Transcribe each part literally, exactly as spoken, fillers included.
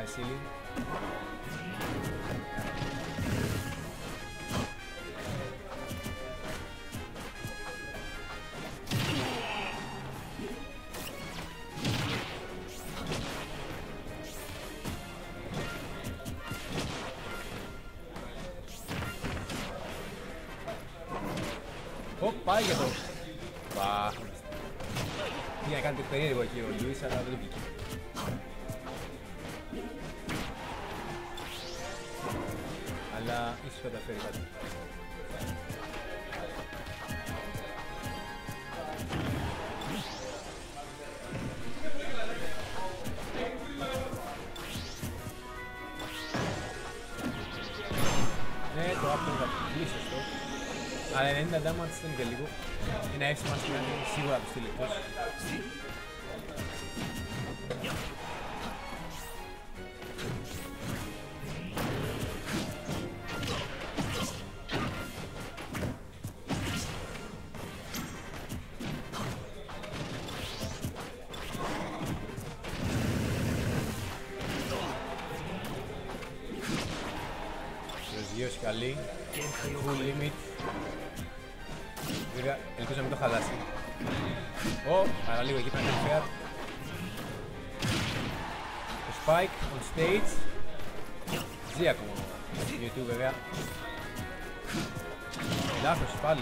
Βασίλη. Ω, πάει για το... Πα... Τι να κάνει το περίεργο εκεί ο Λουίς, αλλά δεν το βγήκε. Αλλά ίσως καταφέρει κάτι. Ναι, το άπτο θα βγει σωστό. Αλλά ενενήντα damage δεν είναι και λίγο. Ένα εύσημα σημαίνει σίγουρα το στείλει εκτός. Προσγείωση καλή. Full limit. Βέβαια, ελπίζω να μην το χαλάσει. Ω, αλλά λίγο εκεί πρέπει να είναι fair. Το Spike on stage. Ζει ακόμα. YouTube βέβαια. Λάθος πάλι.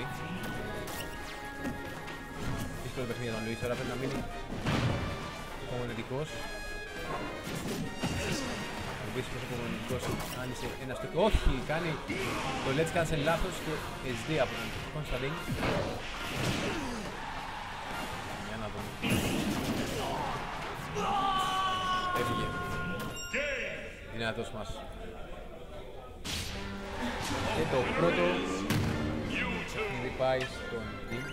Δύσκολο παιχνίδι τον Λουίς, τώρα πρέπει να μείνει υπομονετικός. Να μπεις πως υπομονετικός αν είσαι ένα στόκι. Όχι, κάνει το Let's Cancel λάθος και ες ντι από τον Κωνσταντίν. Για να δούμε. Έφυγε. Δυνατός μας. Και το πρώτο ήδη πάει στον Dean.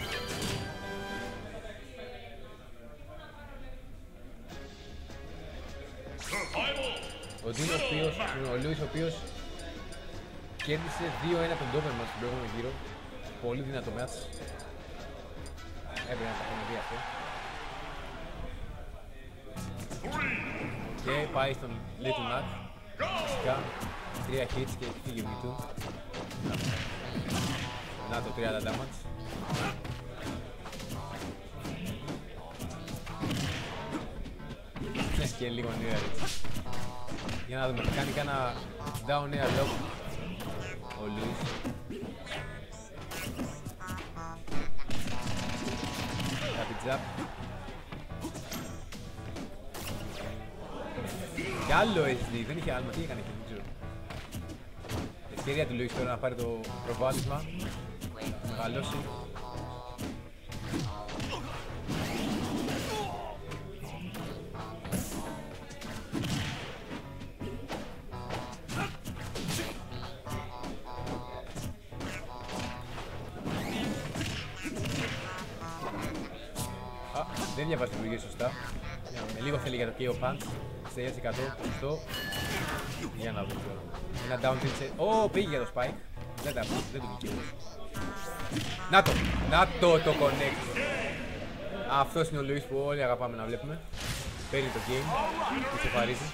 Ο Dean ο οποίος, ο Λουίς ο οποίος κέρδισε δύο ένα τον Doberman στον προηγούμενο γύρο. Πολύ δυνατό match. Έπρεπε να τα έχουμε δει αυτό. Και πάει στον Little Mac. Φυσικά, τρία hits και φύγει ο Μητού. Να το τριάντα damage. Και λίγο near. Για να δούμε, κάνει κάνα down air lock ο Λουίς. Rapid jab. Κι άλλο ες ντι, δεν είχε άλμα, τι έκανε εκεί, δεν ξέρω. Ευκαιρία του Λουίς τώρα να πάρει το προβάδισμα, να μεγαλώσει. Δεν διαβάζει την πληγή σωστά. Με λίγο θέλει για το κέι ο Punch. εξήντα τοις εκατό σωστό. Για να δούμε τώρα. Ένα down tilt. Ω, πήγε για το Spike. Δεν, τα, δεν το βγήκε. Να το! Να το το connect. Αυτός είναι ο Λουίς που όλοι αγαπάμε να βλέπουμε. Παίρνει το game. Του ξεφαρίζει.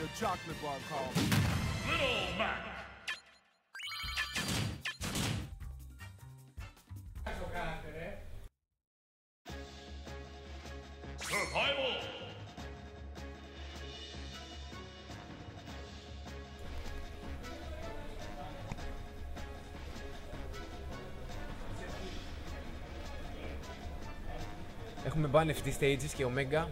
Έχουμε ban εφ τι stages και Omega.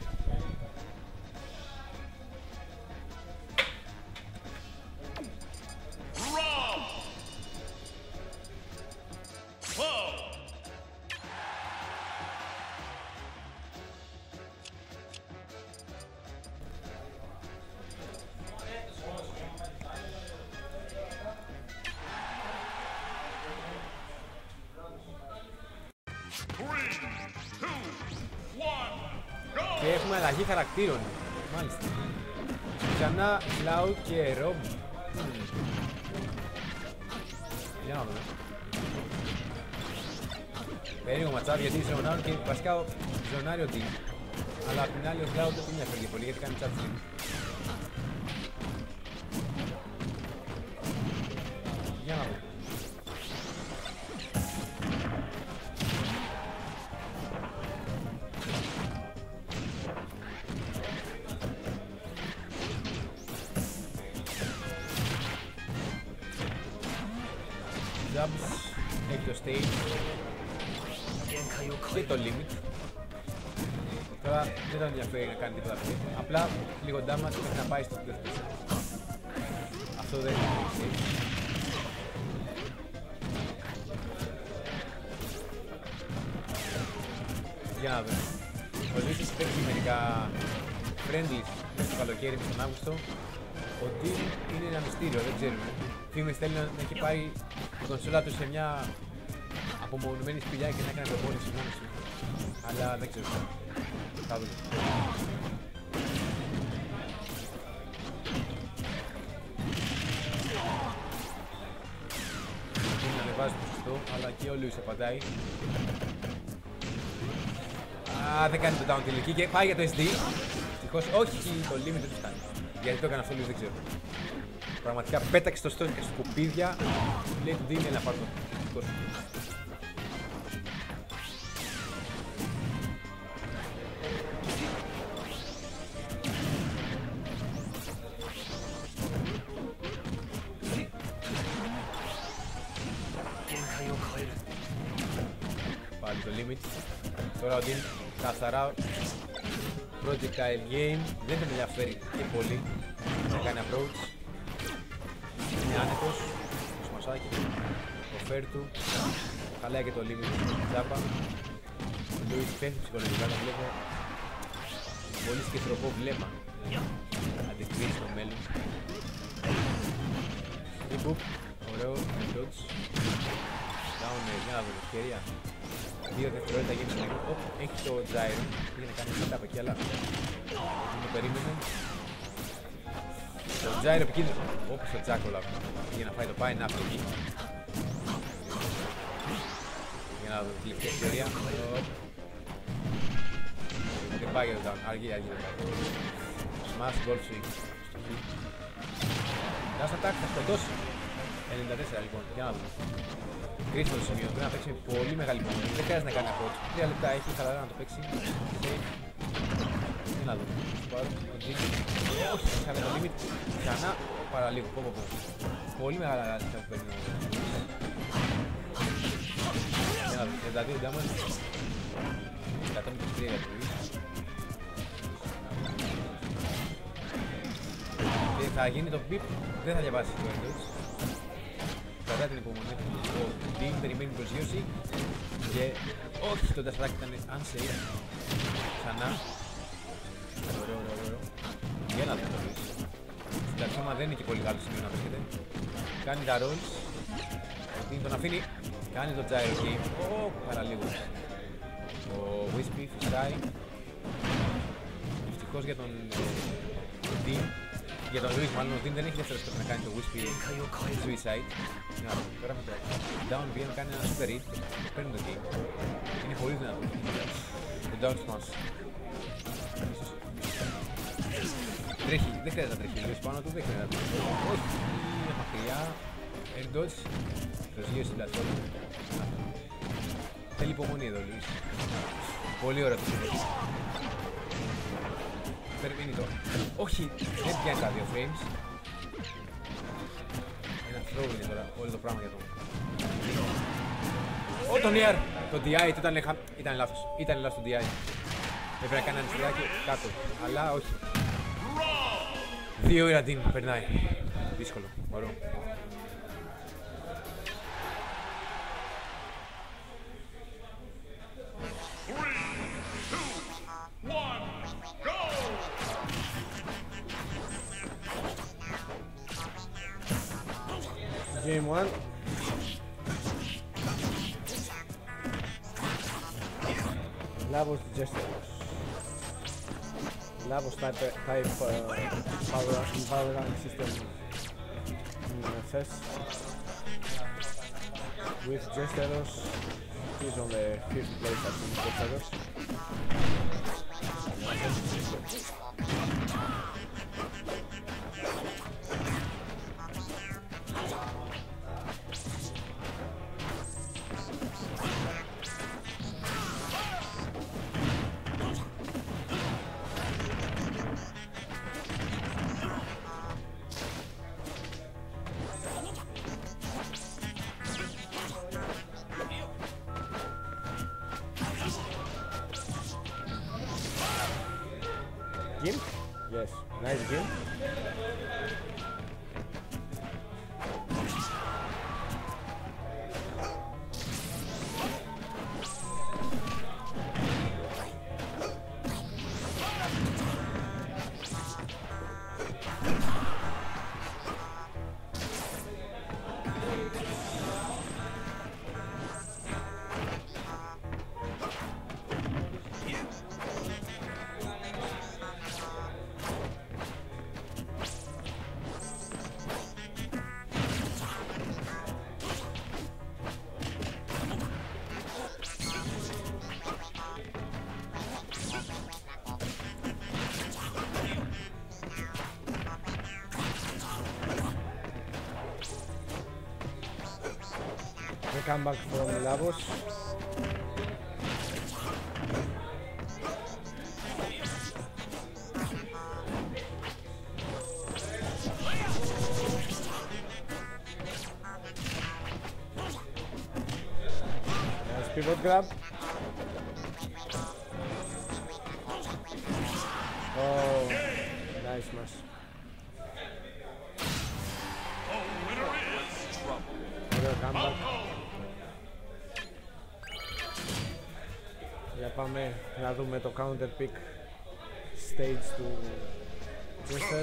Και έχουμε αλλαγή χαρακτήρων. Μάλιστα. Ξανά Cloud και Rob. Mm. Για να δούμε. Περίεργο ματσάπ γιατί ζωνάρουν και βασικά ζωνάρει ο Dean. Αλλά απ' την άλλη ο Cloud δεν τον ενδιαφέρει πολύ γιατί κάνει chat stream. jumps, έχει το stage και το limit. Τώρα δεν τον ενδιαφέρει να κάνει τίποτα αυτό. Απλά λίγο damage μέχρι να πάει στο death pressure. Αυτό δεν είναι safe. Για να δούμε. Ο Λουίς έχει παίξει μερικά friendlies στο καλοκαίρι με τον Αύγουστο. Ο Dean είναι ένα μυστήριο, δεν ξέρουμε. Φήμες θέλει να έχει πάρει την κονσόλα του σε μια απομονωμένη σπηλιά και να έκανε προπόνηση μόνος του. Αλλά δεν ξέρω. Θα δούμε. Πρέπει να ανεβάζει το σωστό, αλλά και ο Λουίς απαντάει. Α, δεν κάνει το down τελική και πάει για το ες ντι. Ευτυχώς, όχι, το limit δεν του κάνει. Γιατί το έκανε αυτό, δεν ξέρω. Πραγματικά πέταξε το στόχο και σκουπίδια. Λέει του δίνει ένα πάρτο. Πάλι το limit. Τώρα ο Dean καθαρά projectile game, δεν τον ενδιαφέρει και πολύ να κάνει approach. Είναι άνετος, το σμασάκι, το fair του, χαλάει και το limit τζάμπα. Ο Λουίς πέφτει ψυχολογικά, το βλέπω πολύ σκεφτροπό βλέμμα αντικρίσει στο μέλλον. Reboop, ωραίο, dodge, down, για να δω ευκαιρία. Δύο δευτερόλεπτα γίνει στο λίγο. Έχει το gyro, πήγε να κάνει setup εκεί, αλλά δεν το περίμενε. Το gyro επικίνδυνο, όπως το Τζάκολα πήγε να φάει το pineapple εκεί. Για να δω την τελευταία ευκαιρία. Δεν πάει για το down, αργεί, αργεί δεν πάει. Smash, golf swing, στο χ. Dash attack, θα σκοτώσει. ενενήντα τέσσερα λοιπόν, για να δούμε. Κρίσιμο το σημείο, πρέπει να παίξει με πολύ μεγάλη υπομονή. Δεν χρειάζεται να κάνει approach. Τρία λεπτά έχει χαλαρά να το παίξει. Τι να δούμε. Όχι, είχαμε το limit. Ξανά παραλίγο. Πω, πω, πω. Πολύ μεγάλα λάθη που παίρνει ο Λουίς. Για να δούμε. τριάντα δύο damage. εκατόν είκοσι τρία για το Λουίς. Και θα γίνει το beep. Δεν θα διαβάσει το endage. Κρατάει την υπομονή του. Ο Dean περιμένει προσγείωση και όχι, το dash ήταν unsafe. Ξανά. Ωραίο, ωραίο, ωραίο. Για να δούμε το Λουίς. Στην ταξίμα δεν είναι και πολύ καλό σημείο να βρίσκεται. Κάνει τα rolls. Ο Dean τον αφήνει. Κάνει το gyro game. Ω, παραλίγο. Ο Wispy φυσάει. Ευτυχώς για τον Dean. Για τον Λουίς μάλλον ο Dean δεν έχει δεύτερο στόχο να κάνει το Wispy Suicide. Να δούμε, τώρα με το down βγαίνει, κάνει ένα super hit, παίρνει το game. Είναι πολύ δυνατό. Το down smash. Τρέχει, δεν χρειάζεται να τρέχει, ο Λουίς πάνω του δεν χρειάζεται να τρέχει. Όχι, είναι μακριά, air dodge, προσγείωση στην πλατφόρμα. Θέλει υπομονή εδώ ο Λουίς. Πολύ ωραίο το συνέχεια. Περιμένει το. Όχι, δεν πιάνει τα δύο frames. Ένα throw είναι τώρα όλο το πράγμα για τον. Ω, τον Nier! Το ντι άι του ήταν, λεχα... ήταν λάθος. Ήταν λάθος το ντι άι. Έπρεπε να κάνει ένα νησιάκι κάτω. Αλλά όχι. Δύο η Dean περνάει. Δύσκολο. Μπορώ. Game one. Lavos Gestures. Lavos type, type uh, power, power rank system in F S. With Gestures, he's on the fifth place at Gestures. kill? Yes, nice kill. Come back from Lavos. Nice pivot grab. Oh, nice smash. Come back. Για πάμε να δούμε το counter pick stage του Twisted.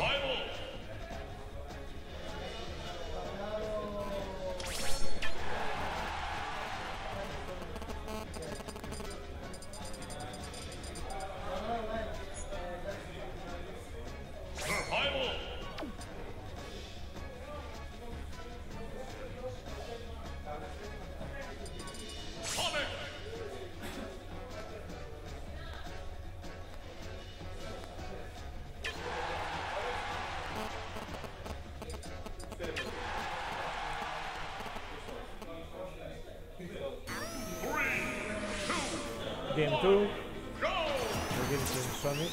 Game two. Against Sonic.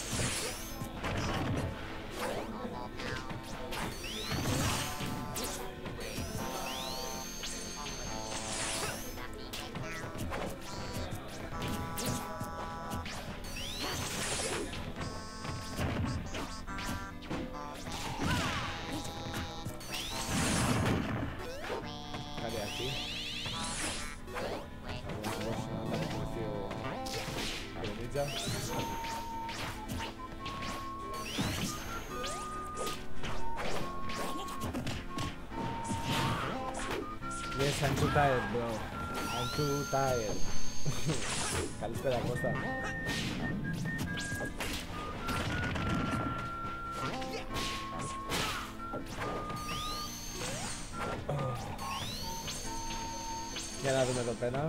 Καλή αρχή. Yes, I'm too tired, bro. I'm too tired. Καλησπέρα, Κώστα. Για να δούμε εδώ πέρα.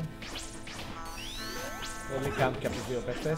Πολύ camp και από τους δύο παίκτες.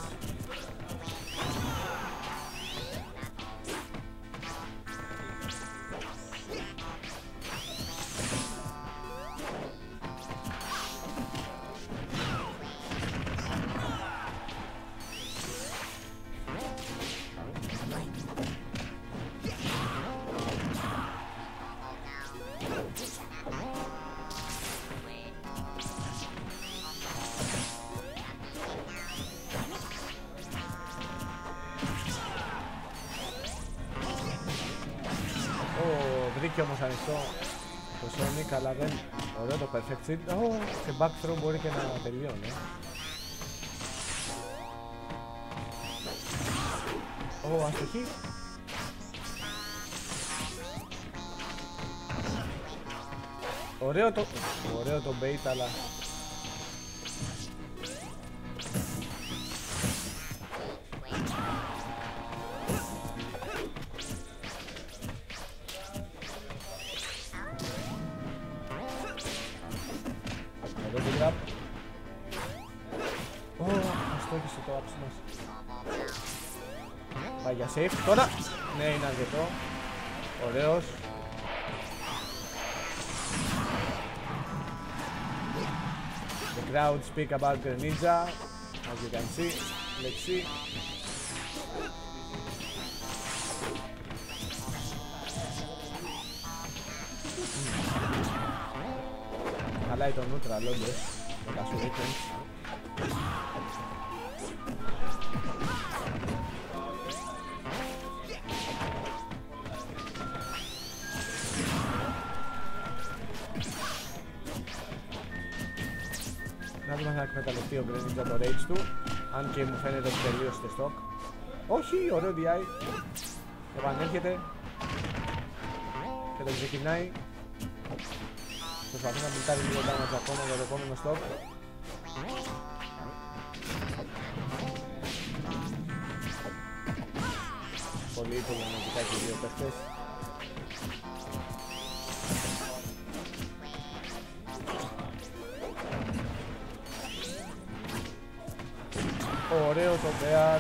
Βρήκε όμως ανοιχτό το Sonic, αλλά δεν... Ωραίο το perfect hit. Oh, σε back throw μπορεί και να τελειώνει. Ω, oh, αστοχή. Ωραίο το... Ωραίο το bait, αλλά... Αστόχησε το άψη μας. Πάει για safe τώρα. Ναι, είναι αρκετό. Ωραίος. The crowd speak about Greninja. As you can see. Let's see. Χαλάει το νούτρα, όντως. Με τα shurikens. εκμεταλλευτεί ο Greninja το rage του. Αν και μου φαίνεται ότι τελείωσε το stock. Όχι, ωραίο ντι άι. Επανέρχεται. Και το ξεκινάει. Προσπαθεί να μιλτάρει λίγο damage ακόμα για το επόμενο stock. Πολύ υποδομητικά και οι δύο παίχτες. Ωραίο το Bear.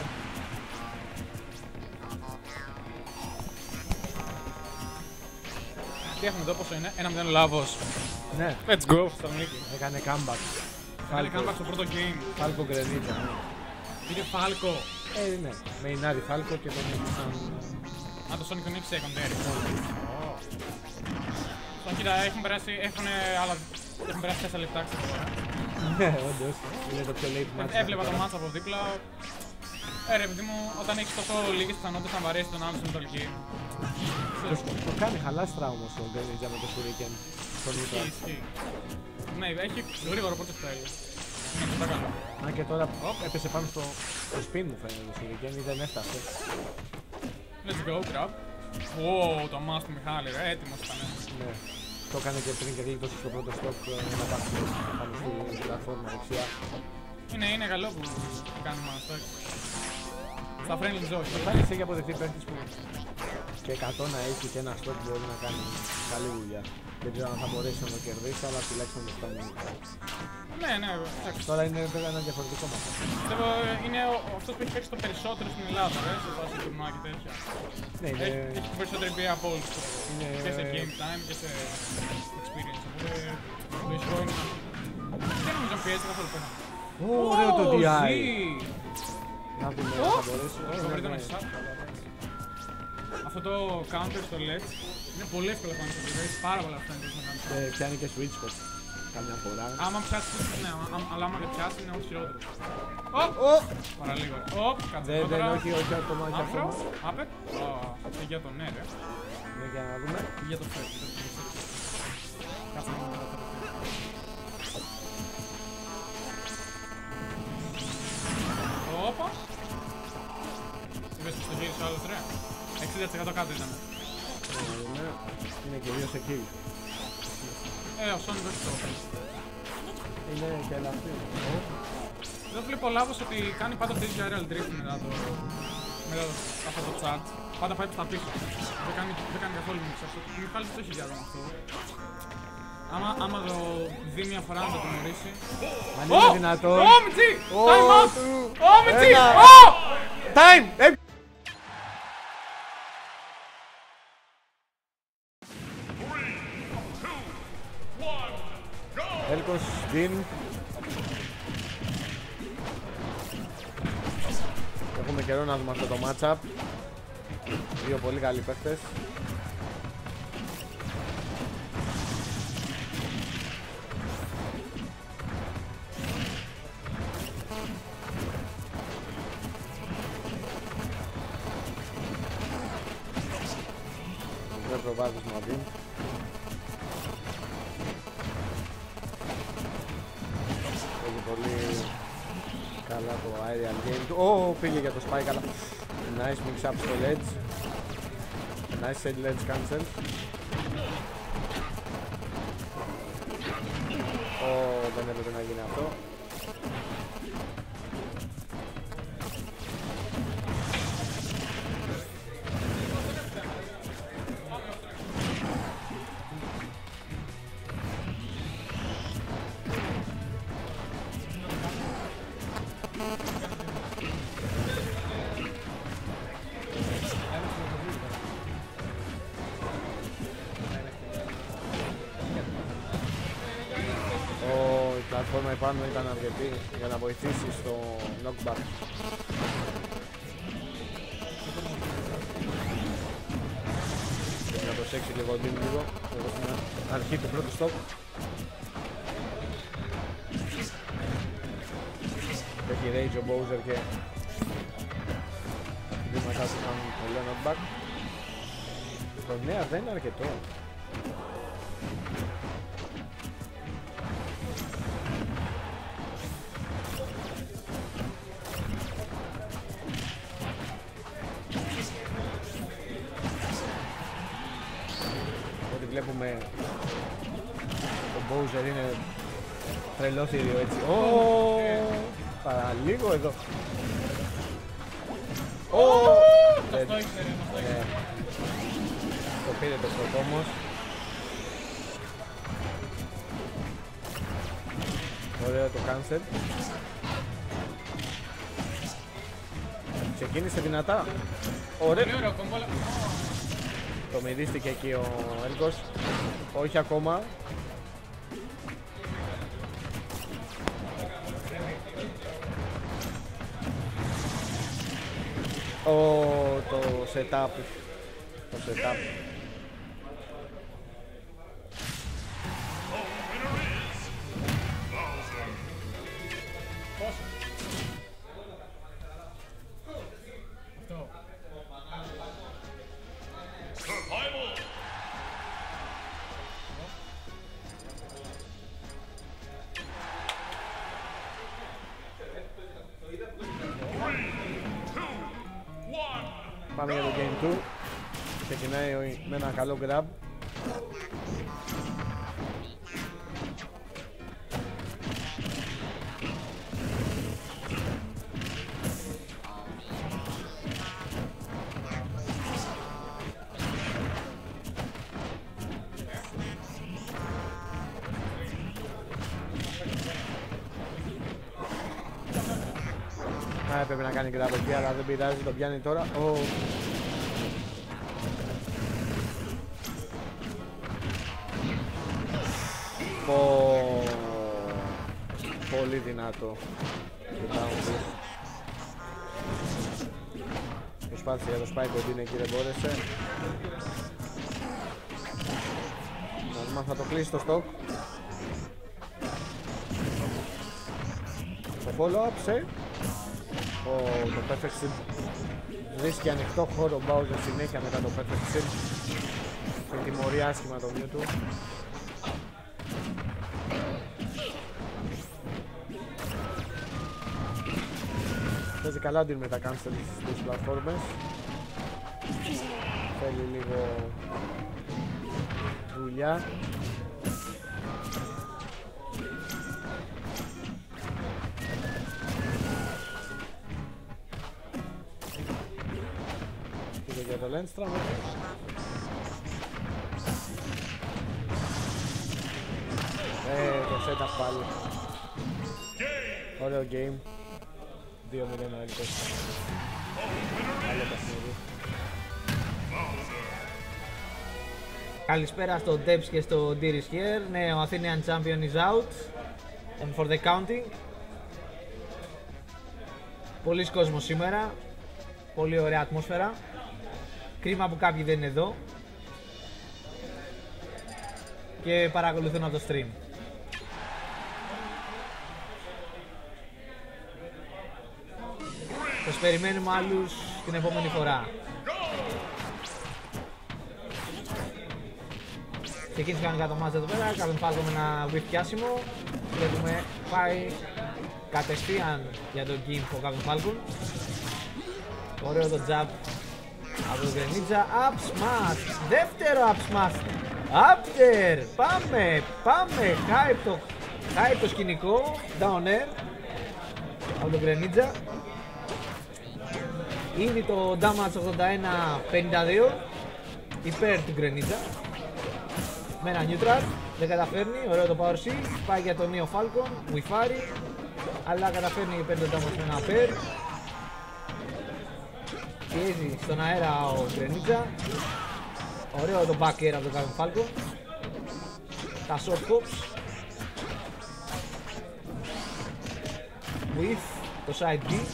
Τι έχουμε εδώ, πόσο είναι, ένα μηδέν Λάβος. Ναι, Let's go, Θεσσαλονίκη. έκανε comeback. Έκανε comeback στο πρώτο game. Φάλκο Greninja. Πήρε Φάλκο. Ε, ναι. Με Ινάρι Φάλκο και τον έδωσαν. Α, το Sonic τον ήξερε secondary. Στον κοίτα, έχουν περάσει, έχουν άλλα, έχουν περάσει τέσσερα λεπτά, ξέρω τώρα. Ναι, όντως. Είναι το πιο late match. Έβλεπα το match από δίπλα. Ε, ρε παιδί μου, όταν έχεις τόσο λίγες πιθανότητες να βαρέσει τον άλλο στην μεταλλική. Το, το κάνει χαλάστρα όμως ο Greninja με το Shuriken στον Ήτρα. Ισχύει. Ναι, έχει γρήγορο πρώτο style. Είναι αρκετά καλό. Αν και τώρα έπεσε πάνω στο, στο spin μου φαίνεται το Shuriken ή δεν έφτασε. Let's go, grab. Wow, το mass του Μιχάλη, ρε, έτοιμος ήταν. Ναι. Το έκανε και πριν και γλίτωσε στο πρώτο stock ένα backflip πάνω στην πλατφόρμα δεξιά. Είναι, είναι καλό που κάνει mass, εντάξει. Στα friendly zone. Το πάλι έχει αποδεχτεί παίχτης που και εκατό να έχει και ένα stock μπορεί να κάνει καλή δουλειά. Δεν ξέρω αν θα μπορέσει να το κερδίσει, αλλά τουλάχιστον το φτάνει. Ναι, ναι, εντάξει. Τώρα είναι βέβαια ένα διαφορετικό μάθημα. Πιστεύω είναι αυτό που έχει παίξει το περισσότερο στην Ελλάδα, ρε, σε φάση τουρνουά και τέτοια. Ναι, είναι... Έχει, έχει την περισσότερη εμπειρία από όλους. είναι... Και σε game time και σε experience. Οπότε το ισχυρό είναι. Δεν νομίζω να πιέζει καθόλου πέρα. Ω, ωραίο το ντι άι. Ζει! Να δούμε αν θα μπορέσει. Το βρείτε με εσάς. Αυτό το counter στο let's είναι πολύ εύκολο να κάνεις. Έχει πάρα πολλά αυτά να κάνεις. Και πιάνει και switch spot καμιά φορά. Άμα πιάσει, ναι, άμα- αλλά άμα δεν πιάσει είναι ό,τι χειρότερο. Ω! Παραλίγο. Οπ, κάτσε Δεν, εδώ δεν, τώρα. όχι, όχι ακόμα, όχι Άφρο, ακόμα. άπερ. Ω, για το ναι, ρε. Ναι, για να δούμε. Για το φρέτ. Κάτσε να δούμε το Όπα. Είπες πως το γύρισε ο άλλος, ρε. εξήντα τοις εκατό κάτω ήταν. Να δούμε. Είναι κυρίως εκεί. Ε, ο Sonic όχι το. Είναι και ελαφρύ. Ω. Εδώ βλέπω ο Λάβος ότι κάνει πάντα το ίδιο aerial drift μετά το... μετά το... αυτό το chat. Πάντα πάει προς τα πίσω. Δεν κάνει, δεν κάνει καθόλου μix αυτό. Ο Μιχάλης το έχει διάδομα αυτό. Άμα, άμα το δει μια φορά να το τιμωρήσει... Αν είναι δυνατόν. Ω, Μιτσί! Time out! Ω, Μιτσί! Ένα. Ω! Time! Ε, Έλκος, Dean. Έχουμε καιρό να δούμε αυτό το matchup. Δύο πολύ καλοί παίχτες. Δεν προβάζεις μαζί. Έχει πολύ καλά το aerial game του. Ω, πήγε για το spike, αλλά nice mix up στο ledge. Nice side ledge cancel. Ω, δεν έπρεπε να γίνει αυτό. Η πλατφόρμα επάνω ήταν αρκετή για να βοηθήσει στο knockback. Πρέπει να προσέξει λίγο ο Dean λίγο, εδώ στην αρχή του πρώτου stop. Έχει rage ο Bowser και βήματα του κάνουν πολύ knockback. Το νέα δεν είναι αρκετό. βλέπουμε ο Bowser είναι τρελό θηρίο έτσι. Ω, παραλίγο εδώ. Ω, Αυτό ήξερε, αυτό ήξερε. το πήρε το στροφό όμως. Ωραίο το cancel. Ξεκίνησε δυνατά. Ωραίο. Πολύ ωραίο κόμπο, αλλά... Το μυρίστηκε εκεί ο Έλκος. Όχι ακόμα. Ω, το setup. Το setup. Πόσο. Αυτό. Πάμε για το Game two. Ξεκινάει με ένα καλό grab. Α, έπρεπε να κάνει grab εκεί, αλλά δεν πειράζει, το πιάνει τώρα. Oh. Πω... Πολύ δυνατό. Προσπάθησε για το spike ότι είναι εκεί, δεν μπόρεσε. Να δούμε αν θα το κλείσει το stock. Το follow-up σε... Oh, το perfect shield. Βρίσκει ανοιχτό χώρο Bowser συνέχεια μετά το perfect shield. Και τιμωρεί άσχημα το view του. Παίζει καλά την με τα cancel στις πλατφόρμες. Θέλει λίγο δουλειά. Πήγε για το Lenstra. Ε, το setup πάλι. Ωραίο game. δύο μηδέν ο Έλκος. Άλλο παιχνίδι. Καλησπέρα στο Debs και στο Deer is here. Ναι, ο Athenian Champion is out. And for the counting. Πολύς κόσμος σήμερα. Πολύ ωραία ατμόσφαιρα. Κρίμα που κάποιοι δεν είναι εδώ. Και παρακολουθούν από το stream. Σας περιμένουμε άλλους την επόμενη φορά. Ξεκίνησε κανονικά το μάτς εδώ πέρα, κάποιον Falcon με ένα whiff πιάσιμο. Βλέπουμε πάει κατευθείαν για τον Gimp ο κάποιον Falcon. Ωραίο το jab από τον Greninja. Up smash, δεύτερο up smash. After, πάμε, πάμε, hype το, hype το σκηνικό, down air από τον Greninja. Ήδη το damage ογδόντα ένα πενήντα δύο υπέρ του Greninja. Με ένα neutral, δεν καταφέρνει, ωραίο το power shield, πάει για τον Neo Falcon, whiffάρει, αλλά καταφέρνει υπέρ το damage με ένα pair. Πιέζει στον αέρα ο Greninja. Ωραίο το back air από τον Captain Falcon. Τα short hops. Whiff, το side B.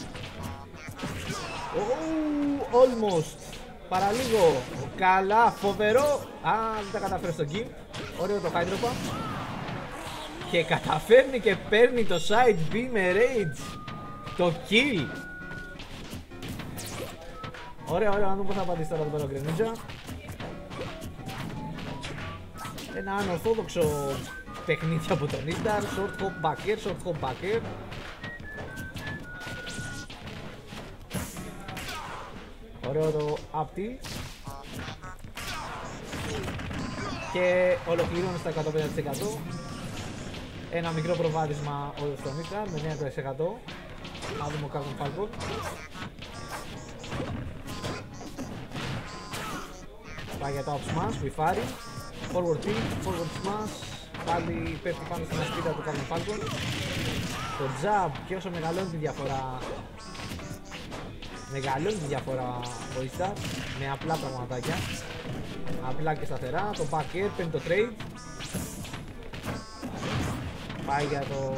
Oh, almost. Παραλίγο. Καλά, φοβερό. Α, δεν τα καταφέρει στο game. Ωραίο το hydro pump. Και καταφέρνει και παίρνει το side B με rage. Το kill. Ωραία, ωραία, να δούμε πώς θα απαντήσει τώρα το Greninja. Ένα ανορθόδοξο παιχνίδι από τον Ιντερ. Short hop back air, short hop back air. Ωραίο το up tilt. Και ολοκληρώνει στα εκατόν πενήντα τοις εκατό. Ένα μικρό προβάδισμα στο Mistral με εννέα τοις εκατό. Να δούμε ο Captain Falcon. Πάει για το up smash, κουιφάρει. Forward tilt, forward smash. Πάλι πέφτει πάνω στην ασπίδα του Captain Falcon. Το jab και όσο μεγαλώνει τη διαφορά, μεγαλώνει τη διαφορά ο Istar με απλά πραγματάκια. Απλά και σταθερά. Το back air παίρνει το trade. Πάει για το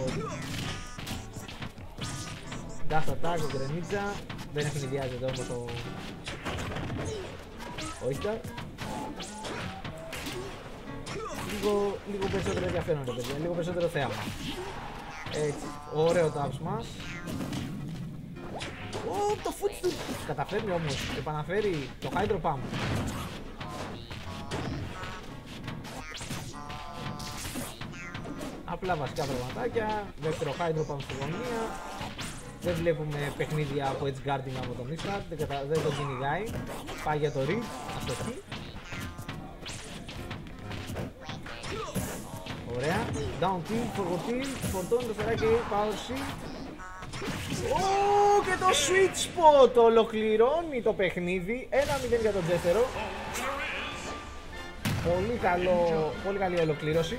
dash attack, ο Greninja. Δεν ευνηδιάζεται όμως ο ο Istar. Λίγο, λίγο περισσότερο ενδιαφέρον, παιδιά, λίγο περισσότερο θέαμα. Έτσι, ωραίο το up smash. Ω, το foot του καταφέρνει όμως, επαναφέρει το hydro pump. Απλά βασικά πραγματάκια, δεύτερο hydro pump στη γωνία. Δεν βλέπουμε παιχνίδια από edge guarding από τον Mistral, δεν, κατα... δεν τον κυνηγάει. Πάει για το reach, αστοχή. Ωραία, down tilt, forward tilt, φορτώνει το στεράκι, power shift. Ω, και το sweet spot ολοκληρώνει το παιχνίδι, ένα μηδέν για τον Τζέστερο. Πολύ καλό, πολύ καλή ολοκλήρωση.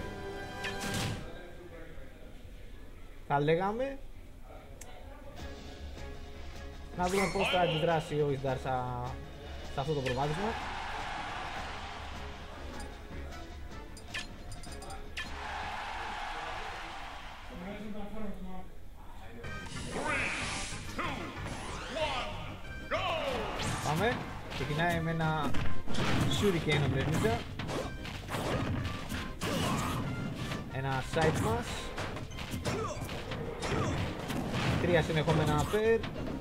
Θα λέγαμε. Να δούμε πώς θα αντιδράσει ο Istar σε αυτό το προβάδισμα. Πάμε. Ξεκινάει με ένα Shuriken ο Greninja. Ένα side smash. Τρία συνεχόμενα upper.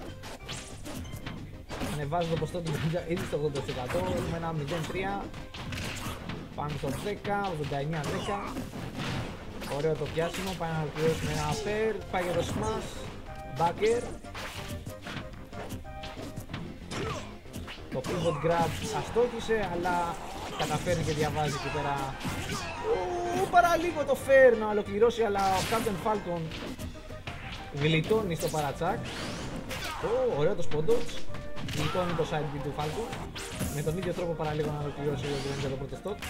Ανεβάζει το ποστό του Greninja ήδη στο ογδόντα τοις εκατό. Έχουμε ένα μηδέν τρία. Πάμε στο δέκα, ογδόντα εννέα δέκα. Ωραίο το πιάσιμο. Πάει να ολοκληρώσει με ένα upper. Πάει για το smash. Backer. Το pivot grab αστόχησε, αλλά καταφέρνει και διαβάζει εκεί πέρα. Ου, παραλίγο το fair να ολοκληρώσει, αλλά ο Captain Falcon γλιτώνει στο παρατσάκ. Ου, ωραίο το spot dodge. Γλιτώνει το side B του Falcon. Με τον ίδιο τρόπο παραλίγο να ολοκληρώσει ο Greninja το πρώτο stop.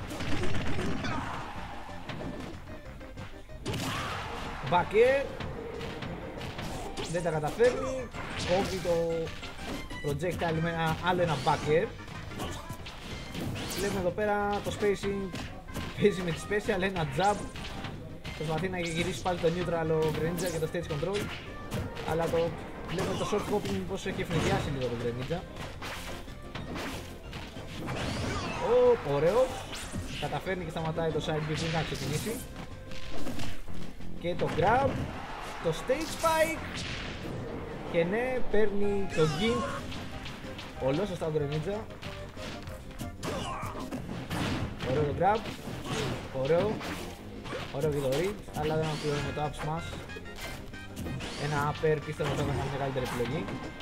Back air. Δεν τα καταφέρνει. Κόβει το projectile με ένα άλλο ένα back air. Βλέπουμε εδώ πέρα το spacing παίζει με τη special, ένα jab. Προσπαθεί να γυρίσει πάλι το neutral ο Greninja και το stage control. Αλλά το βλέπουμε το short hopping πως έχει ευνηδιάσει λίγο το Greninja. Ω, ωραίος. Καταφέρνει και σταματάει το side B πριν να ξεκινήσει. Και το grab, το stage spike. Και ναι, παίρνει το gimp. Ολόσωστα ο Greninja. Ωραίο το grab. Ωραίο. Ωραίο και το reach, αλλά δεν αναπληρώνει με το up smash. Ένα upper πίστευα ότι θα ήταν μεγαλύτερη επιλογή.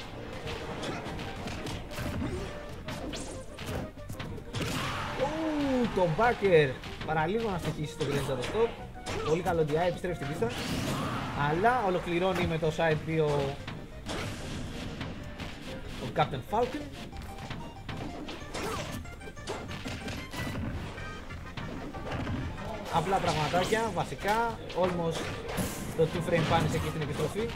Ου, το backer παραλίγο να στοιχήσει το Greninja το stop. Πολύ καλό ντι άι, επιστρέφει στην πίστα. Αλλά ολοκληρώνει με το side δύο ο Captain Falcon. Απλά πραγματάκια, βασικά, almost το two frame punish εκεί στην επιστροφή.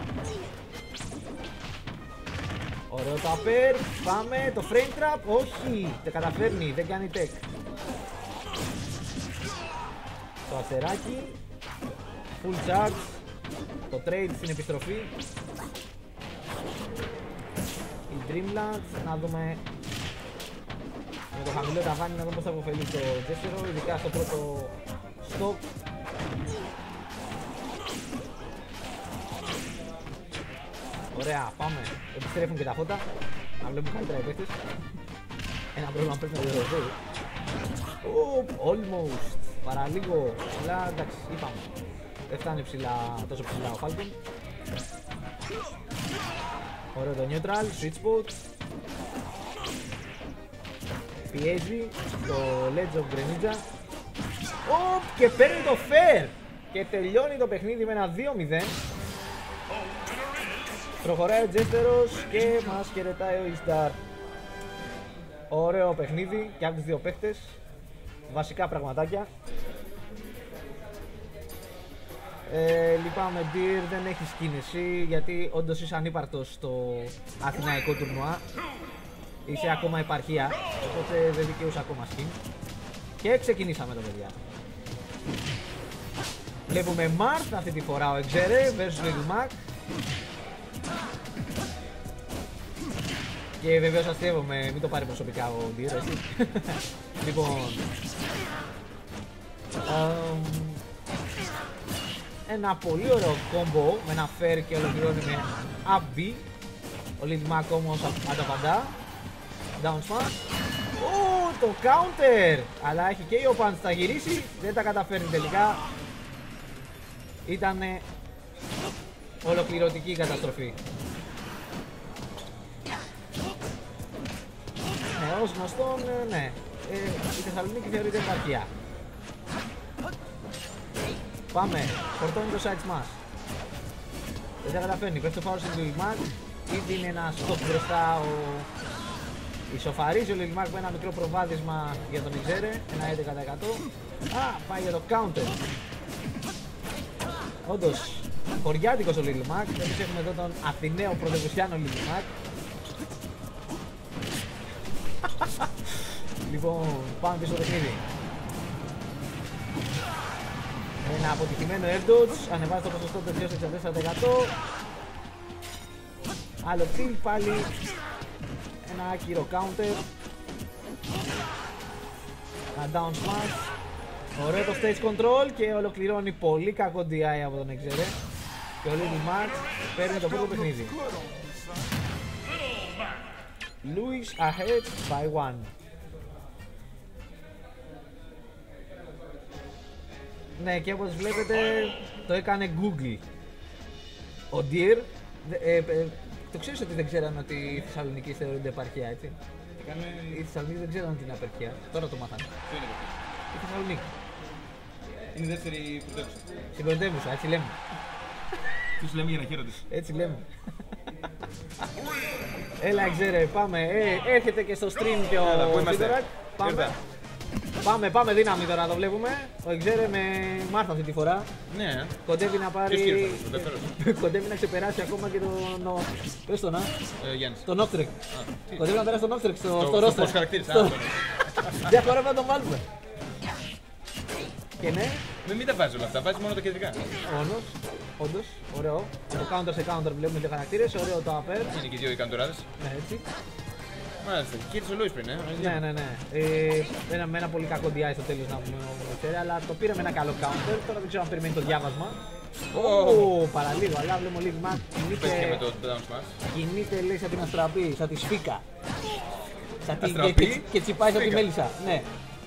Ωραίο το upper, πάμε, το frame trap, όχι, δεν καταφέρνει, δεν κάνει tech. Το αστεράκι, full charge, το trade στην επιστροφή. Η Dreamland, να δούμε με το χαμηλό ταβάνι να δούμε πώς θα αποφελήσει το Τζέστερο, ειδικά στο πρώτο stop. Ωραία, πάμε. Επιστρέφουν και τα φώτα. Να βλέπουμε καλύτερα οι παίκτες. Ένα πρόβλημα πρέπει να διορθωθεί. Almost. Παραλίγο. Αλλά εντάξει, είπαμε. Δεν φτάνει ψηλά, τόσο ψηλά ο Falcon. Ωραίο το neutral, switch spot. πιέζει το Legend of Greninja. Οπ, και παίρνει το fair! Και τελειώνει το παιχνίδι με ένα δύο μηδέν. Προχωράει ο Τζέστερος και μας χαιρετάει ο Ισνταρ. Ωραίο παιχνίδι και από τους δύο παίχτες. Βασικά πραγματάκια. Ε, λυπάμαι Deer, δεν έχεις κίνηση γιατί όντως είσαι ανύπαρτος στο αθηναϊκό τουρνουά. Είσαι ακόμα επαρχία, οπότε δεν δικαιούσε ακόμα skin. Και ξεκινήσαμε το παιδιά. Βλέπουμε Marth αυτή τη φορά ο Εξέρε versus Little Mac. Και βεβαίως αστείευομαι, μην το πάρει προσωπικά ο Deer, έτσι. Λοιπόν... Um, ένα πολύ ωραίο κόμπο με ένα fair και ολοκληρώνει με up B. Ο Little Mac όμως ανταπαντά. Down smash. Ω, το counter! Αλλά έχει και ο Punch, θα γυρίσει, δεν τα καταφέρνει τελικά. Ήτανε ολοκληρωτική καταστροφή. Ναι, ως γνωστόν, ναι. Ε, η Θεσσαλονίκη θεωρείται επαρχία. Πάμε, φορτώνει το side smash. Δεν τα καταφέρνει, πέφτει το φάουλ στην Little Mac. Ήδη είναι ένα stop μπροστά ο... Ισοφαρίζει ο Little Mac με ένα μικρό προβάδισμα για τον Ιζέρε, ένα έντεκα τοις εκατό. Α, πάει για το counter. Όντως, χωριάτικος ο Little Mac. Εμείς έχουμε εδώ τον Αθηναίο πρωτευουσιάνο Little Mac. Λοιπόν, πάμε πίσω στο παιχνίδι. Ένα αποτυχημένο air dodge, ανεβάζει το ποσοστό του εξήντα τέσσερα τοις εκατό. Άλλο kill, πάλι ένα άκυρο counter. Ένα down smash. Ωραίο το stage control και ολοκληρώνει πολύ κακό ντι άι από τον Εξέρε. Και ο Little Mac παίρνει το πρώτο παιχνίδι. Louis ahead by one. Ναι, και όπως βλέπετε το έκανε Google. Ο Deer, ε, ε, το ξέρεις ότι δεν ξέραν ότι η Θεσσαλονίκη θεωρείται επαρχία, έτσι. Κάνε... Η Θεσσαλονίκη δεν ξέραν ότι είναι απαρχία. Τώρα το μάθανε. Ποιο είναι αυτό? Η Θεσσαλονίκη. Είναι η δεύτερη πρωτεύουσα. Στην πρωτεύουσα, έτσι λέμε. Τι σου λέμε για να χαίρονται. Έτσι λέμε. Έλα, Εξέρε, πάμε. Ε, έρχεται και στο stream και ο Φίδωρακ. Πάμε. Πάμε, πάμε δύναμη τώρα, το βλέπουμε. Ο Εξέρε με Μάρθα αυτή τη φορά. Ναι. Κοντεύει να πάρει. Ποιος κύριος θα είναι, ο Κοντεύει να ξεπεράσει ακόμα και τον. Πες το να. Ε, Γιάννης. Τον Όπτρεκ. Κοντεύει να περάσει τον Όπτρεκ στο, στο, Στο ρόστερ. πώς χαρακτήρισα. Στο... Μια φορά να τον βάλουμε. Και ναι. Με μην τα βάζει όλα αυτά, βάζει μόνο τα κεντρικά. Όντως, όντως, ωραίο. Το counter σε counter βλέπουμε δύο χαρακτήρες, ωραίο το upper. Είναι και οι δύο οι καντοράδες. Ναι, έτσι. Μάλιστα, κύριε ο Λόις πριν, ε. Ναι, ναι, ναι. Ε, ένα, με ένα πολύ κακό ντι άι στο τέλος να πούμε, ξέρει, αλλά το πήρε με ένα καλό counter. Τώρα δεν ξέρω αν περιμένει το διάβασμα. Ω, παραλίγο, αλλά βλέπουμε λίγο μα. Πες και με το down smash. Κινείται, λέει, σαν την αστραπή, σαν τη σφίκα. Σαν την Αστραπή? και, και τσιπάει σαν τη Σφίκα. μέλισσα. Ναι.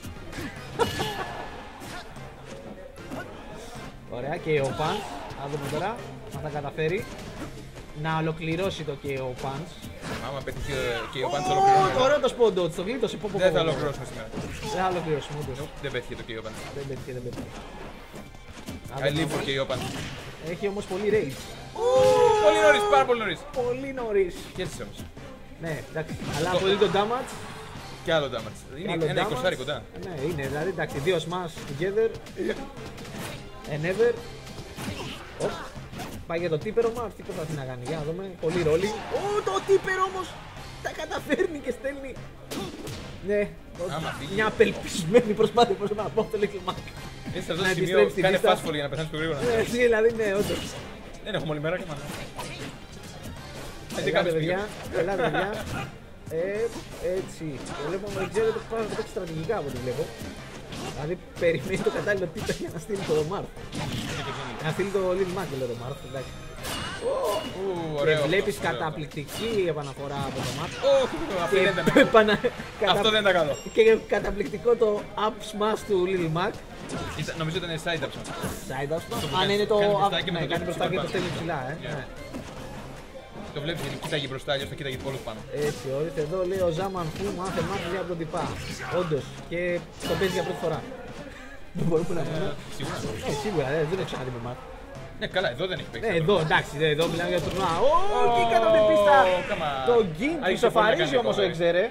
Ωραία, και ο Punch, να δούμε τώρα αν θα καταφέρει να ολοκληρώσει το και ο Punch. Άμα πέτυχε και ο Πάντς Ω, ολοκληρώνει. ωραίο το σπόντο, το γλίτωσε. πω, πω, Δεν πω, θα πω. ολοκληρώσουμε σήμερα. Δεν θα ολοκληρώσουμε, όντως. Δεν πέτυχε το και ο Πάντς. Δεν πέτυχε, δεν πέτυχε. Καλή και ο Πάντς. Έχει όμως πολύ rage. Πολύ νωρίς, πάρα πολύ νωρίς. Πολύ νωρίς. Χαίρεσαι όμως. Ναι, εντάξει, αλλά πολύ το damage. Και άλλο damage. Είναι άλλο ένα damage. εικοσάρι κοντά. Ναι, είναι, δηλαδή εντάξει, δύο smash together. And ever. Οπ. Πάει για το τίπερ όμως, τι προσπαθεί να κάνει, για να δούμε. Πολύ rolling. Ω, το τίπερ όμως τα καταφέρνει και στέλνει. Ναι, Άμα φύγει. μια απελπισμένη προσπάθεια, πώς να πω, το Little Mac. Είναι σε αυτό Να το σημείο, επιστρέψει την κάνε πίστα. fast forward για να πεθάνεις πιο γρήγορα. Ναι, εσύ, δηλαδή, ναι, όντως. Δεν έχουμε όλη μέρα και μάνα. Ε, τι Ελάτε, κάνεις παιδιά, πήγα. ελάτε, παιδιά. Ε, έτσι. Και βλέπουμε ότι ξέρετε ότι πάει να το παίξει στρατηγικά από ό,τι βλέπω. Δηλαδή περιμένει το κατάλληλο τύπο για να στείλει το Marth. Να στείλει το Little Mac, λέω το Marth, εντάξει. Ου, Και ωραίο. βλέπεις αυτό, ωραίο. καταπληκτική επαναφορά από το Marth. Ω, αυτό δεν ήταν Και, καλό. επανα... κατα- Αυτό δεν ήταν καλό. και καταπληκτικό το up smash του Little Mac. Ήταν- Νομίζω ήταν side up. Side up smash. που Αν κάνει- είναι το κάνει up, μπροστά και με ναι, το κάνει μπροστά και το super στέλνει pass. ψηλά, ε. Yeah. Ναι. Το βλέπεις γιατί κοίταγε μπροστά, αλλιώς θα κοίταγε όλους πάνω. Έτσι, ορίστε εδώ λέει ο Ζάμαν που μάθε μάθε από τον τυπά. Όντως, και το παίζει για πρώτη φορά. Δεν μπορούμε να πούμε. Σίγουρα. Ε, σίγουρα, δεν δεν έχω ξαναδεί με μάθε. Ναι, καλά, εδώ δεν έχει παίξει. Ναι, εδώ εντάξει, εδώ μιλάμε για τουρνουά. Ω, τι κάναμε πίστα! Το γκιν που ισοφαρίζει όμως ο Εξέρε.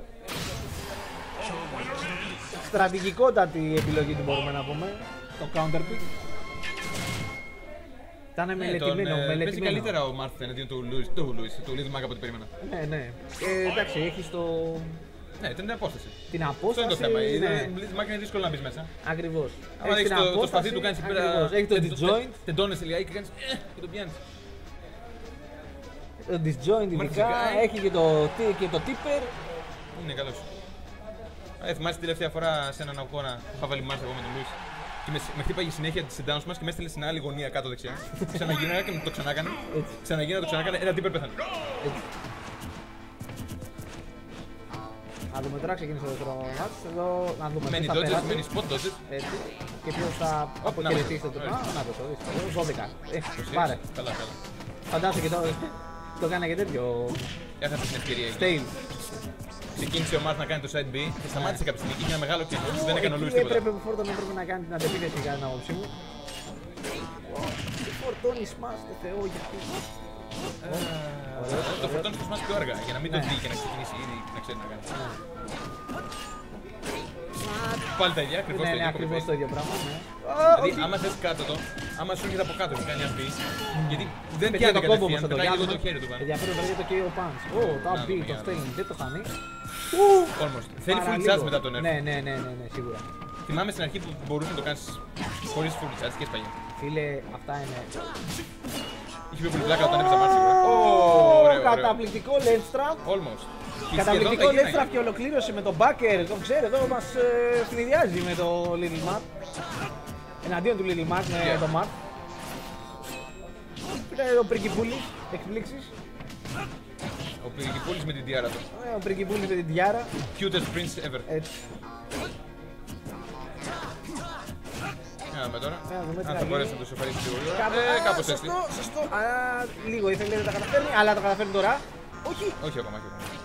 Στρατηγικότατη επιλογή του μπορούμε να πούμε. Το counter pick. Ήταν μελετημένο, Παίζει μελετημένο. καλύτερα ο Μάρθ εναντίον του Λούις, του Λούις, του Λίδη Μάγκα από ό,τι περίμενα. Ναι, ναι. Ε, εντάξει, έχεις το... Ναι, ήταν την απόσταση. την Αυτό απόσταση. είναι το θέμα. Η Ναι, Λίδη Μάγκα είναι δύσκολο να μπει μέσα. ακριβώς. Άμα Έχεις έχεις την το, το σπαθί απόσταση, του, κάνεις εκεί πέρα. ακριβώς. Έχει το disjoint. Τεντώνεσαι λιγάκι και κάνεις ε, και το πιάνεις. Το disjoint ειδικά, Μαρτζικάει. έχει και το, τι- και το tipper. Είναι καλός. Ε, θυμάσαι την τελευταία φορά σε έναν αγώνα που είχα βάλει μάρς εγώ με τον Λούις και με, με χτύπαγε συνέχεια τις συντάουνες μας και με έστειλε στην άλλη γωνία κάτω δεξιά. Ξαναγίναγα και το ξανάκανε. Έτσι. Ξαναγίναγα, το ξανάκανε, ένα τύπερ πέθανε. Έτσι. Να δούμε τώρα, ξεκίνησε το δεύτερο μάτς. Εδώ να δούμε Μένει ποιος θα dodges, περάσει. μένει spot dodges. Έτσι. Και ποιος θα Οπ, αποχαιρετήσει να το το, τουρνουά. ορίστε. Να το το δεις. δώδεκα. Ε, πάρε. Καλά, καλά. Φαντάσου και το, το κάνα και τέτοιο. Έχασε την ευκαιρία εκεί. Stale. Ξεκίνησε ο Μάρθ να κάνει το side B και σταμάτησε κάποια στιγμή και είχε ένα μεγάλο κίνημα. Δεν έκανε ο Λούις Εκεί τίποτα. έπρεπε, Φόρτον έπρεπε να κάνει την αντεπίθεση κατά την άποψή μου. Τι φορτώνεις μας, το Θεό, γιατί. Ε, Το φορτώνει στο σμάς πιο αργά για να μην το Ναι. δει και να ξεκινήσει ήδη να ξέρει να κάνει. Πάλι τα ίδια, ακριβώς Ναι, το ναι, ίδιο. ακριβώς copy-paste. το ίδιο πράγμα. Ναι. Δηλαδή, άμα θες κάτω το, άμα σου έρχεται από κάτω και κάνει αυτή, γιατί δεν Παιδιά, πιάνει το κόμπο όμως κατευθείαν, θα το πετάει λίγο κάνουμε. το χέρι του πάνω. Ενδιαφέρον βέβαια το κέι ο Punch. Ω, το Να up B, δούμε, το για να στέλνει, δεν το χάνει. Almost. Θέλει full Παραλίγο. charge μετά τον nerf. Ναι, ναι, ναι, ναι, ναι, σίγουρα. Θυμάμαι στην αρχή που μπορούσε να το κάνεις χωρίς full charge και έσπαγε. Φίλε, αυτά είναι. Είχε πιο πολύ πλάκα όταν έπαιζα μάτς σίγουρα. Ω, Ωραίο, ωραίο. καταπληκτικό Lenstra. Almost. Και Καταπληκτικό σχεδόν τα Lenstra γίναγε. και ολοκλήρωση με τον Backer. Τον ξέρω εδώ, μας ε, φλιδιάζει με το Little Mark. Εναντίον του Little Mark με Yeah. τον Mark. Κοίτα εδώ ο Πριγκιπούλης, εκπλήξεις. Ο Πυργιπούλης με την τιάρα του. Ε, Ο Πριγκιπούλης με την τιάρα. Cutest prince ever. Έτσι. Για να δούμε τώρα. Για να δούμε τι Αν θα θα γίνει. μπορέσει να το σοφαρίσει λίγο γρήγορα. Κάπου- Ε, Α, κάπως έτσι. Σωστό, σωστό. Α, λίγο ήθελε να τα καταφέρνει, αλλά τα καταφέρνει τώρα. Όχι. Όχι ακόμα, όχι ακόμα.